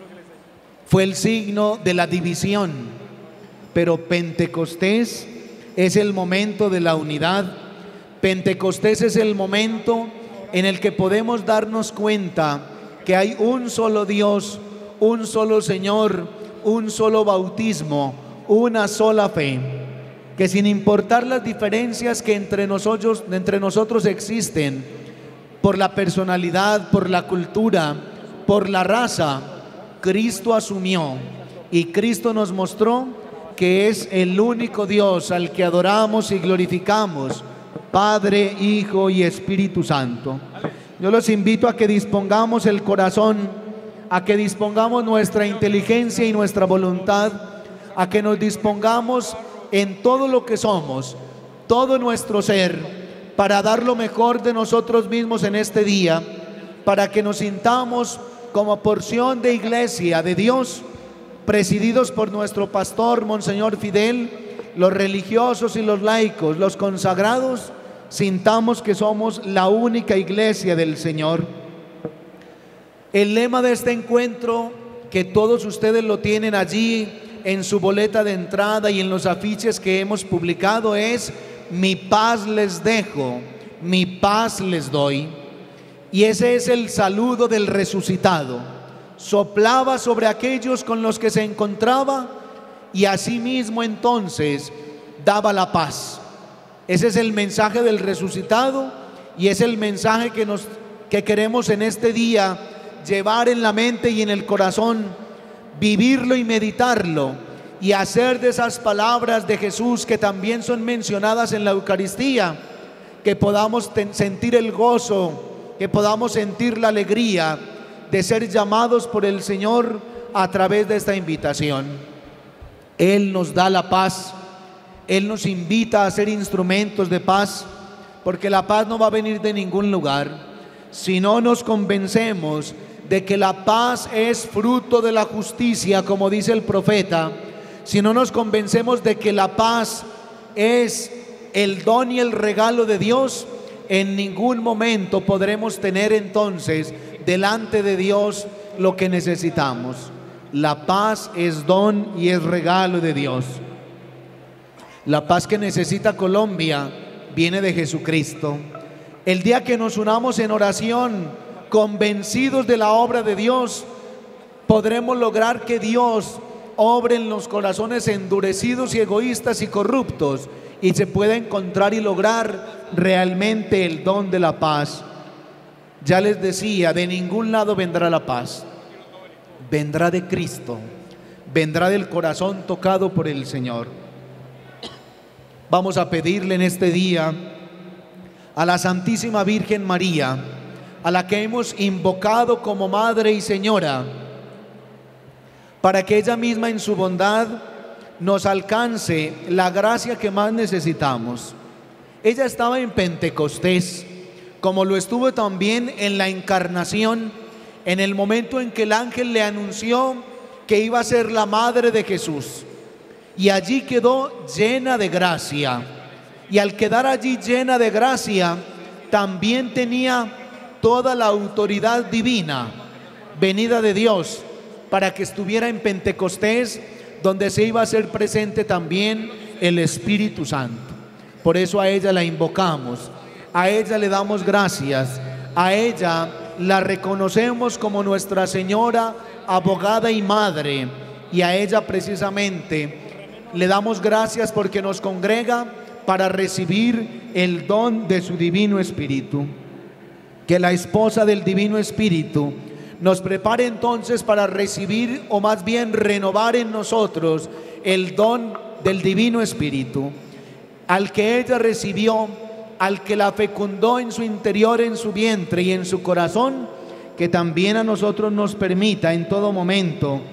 fue el signo de la división, pero Pentecostés es el momento de la unidad. Pentecostés es el momento en el que podemos darnos cuenta que hay un solo Dios, un solo Señor, un solo bautismo, una sola fe, que sin importar las diferencias que entre nosotros existen, por la personalidad, por la cultura, por la raza, Cristo asumió y Cristo nos mostró que es el único Dios al que adoramos y glorificamos, Padre, Hijo y Espíritu Santo. Yo los invito a que dispongamos el corazón, a que dispongamos nuestra inteligencia y nuestra voluntad, a que nos dispongamos en todo lo que somos, todo nuestro ser, para dar lo mejor de nosotros mismos en este día, para que nos sintamos como porción de iglesia de Dios, presididos por nuestro pastor, Monseñor Fidel, los religiosos y los laicos, los consagrados, sintamos que somos la única iglesia del Señor. El lema de este encuentro, que todos ustedes lo tienen allí en su boleta de entrada y en los afiches que hemos publicado, es: mi paz les dejo, mi paz les doy. Y ese es el saludo del resucitado. Soplaba sobre aquellos con los que se encontraba y asimismo entonces daba la paz. Ese es el mensaje del resucitado y es el mensaje que queremos en este día llevar en la mente y en el corazón, vivirlo y meditarlo, y hacer de esas palabras de Jesús que también son mencionadas en la Eucaristía, que podamos sentir el gozo, que podamos sentir la alegría de ser llamados por el Señor a través de esta invitación. Él nos da la paz, Él nos invita a ser instrumentos de paz, porque la paz no va a venir de ningún lugar. Si no nos convencemos de que la paz es fruto de la justicia, como dice el profeta, si no nos convencemos de que la paz es el don y el regalo de Dios, en ningún momento podremos tener entonces delante de Dios lo que necesitamos. La paz es don y es regalo de Dios. La paz que necesita Colombia viene de Jesucristo. El día que nos unamos en oración, convencidos de la obra de Dios, podremos lograr que Dios obre en los corazones endurecidos y egoístas y corruptos, y se pueda encontrar y lograr realmente el don de la paz. Ya les decía, de ningún lado vendrá la paz. Vendrá de Cristo, vendrá del corazón tocado por el Señor. Vamos a pedirle en este día a la Santísima Virgen María, a la que hemos invocado como Madre y Señora, para que ella misma en su bondad nos alcance la gracia que más necesitamos. Ella estaba en Pentecostés, como lo estuvo también en la Encarnación, en el momento en que el ángel le anunció que iba a ser la madre de Jesús, y allí quedó llena de gracia, y al quedar allí llena de gracia, también tenía toda la autoridad divina venida de Dios para que estuviera en Pentecostés, donde se iba a hacer presente también el Espíritu Santo. Por eso a ella la invocamos, a ella le damos gracias, a ella la reconocemos como nuestra Señora, abogada y madre, y a ella precisamente le damos gracias porque nos congrega para recibir el don de su Divino Espíritu. Que la esposa del Divino Espíritu nos prepare entonces para recibir, o más bien renovar en nosotros, el don del Divino Espíritu, al que ella recibió, al que la fecundó en su interior, en su vientre y en su corazón, que también a nosotros nos permita en todo momento,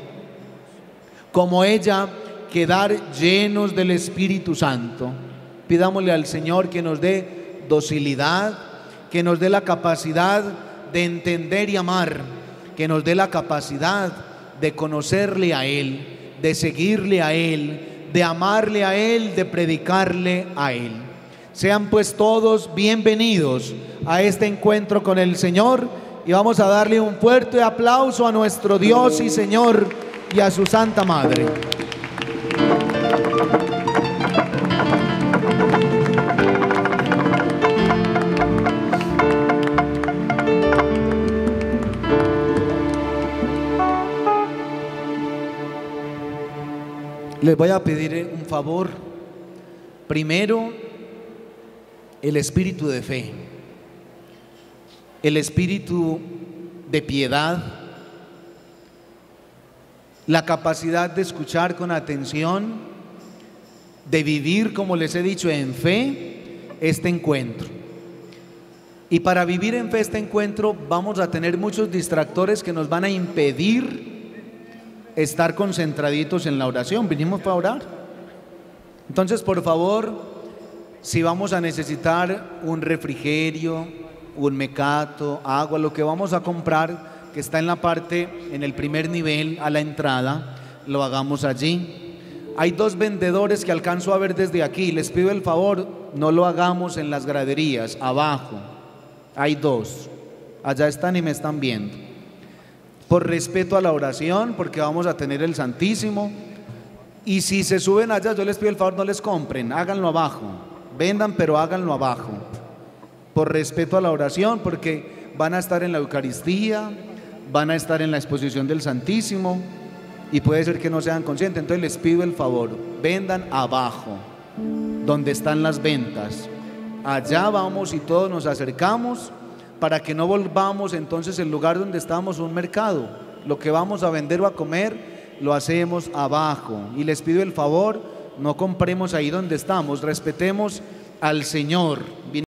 como ella, quedar llenos del Espíritu Santo. Pidámosle al Señor que nos dé docilidad, que nos dé la capacidad de entender y amar, que nos dé la capacidad de conocerle a Él, de seguirle a Él, de amarle a Él, de predicarle a Él. Sean pues todos bienvenidos a este encuentro con el Señor, y vamos a darle un fuerte aplauso a nuestro Dios y Señor y a su Santa Madre. Les voy a pedir un favor. Primero, el espíritu de fe, el espíritu de piedad, la capacidad de escuchar con atención, de vivir, como les he dicho, en fe este encuentro. Y para vivir en fe este encuentro vamos a tener muchos distractores que nos van a impedir estar concentraditos en la oración. Vinimos para orar. Entonces, por favor, si vamos a necesitar un refrigerio, un mecato, agua, lo que vamos a comprar, que está en la parte, en el primer nivel, a la entrada, lo hagamos allí. Hay 2 vendedores que alcanzo a ver desde aquí. Les pido el favor, no lo hagamos en las graderías, abajo. Hay 2. Allá están y me están viendo. Por respeto a la oración, porque vamos a tener el Santísimo. Y si se suben allá, yo les pido el favor, no les compren, háganlo abajo. Vendan, pero háganlo abajo. Por respeto a la oración, porque van a estar en la Eucaristía, van a estar en la exposición del Santísimo y puede ser que no sean conscientes. Entonces les pido el favor, vendan abajo, donde están las ventas. Allá vamos y todos nos acercamos para que no volvamos entonces el lugar donde estamos un mercado. Lo que vamos a vender o a comer lo hacemos abajo. Y les pido el favor, no compremos ahí donde estamos, respetemos al Señor.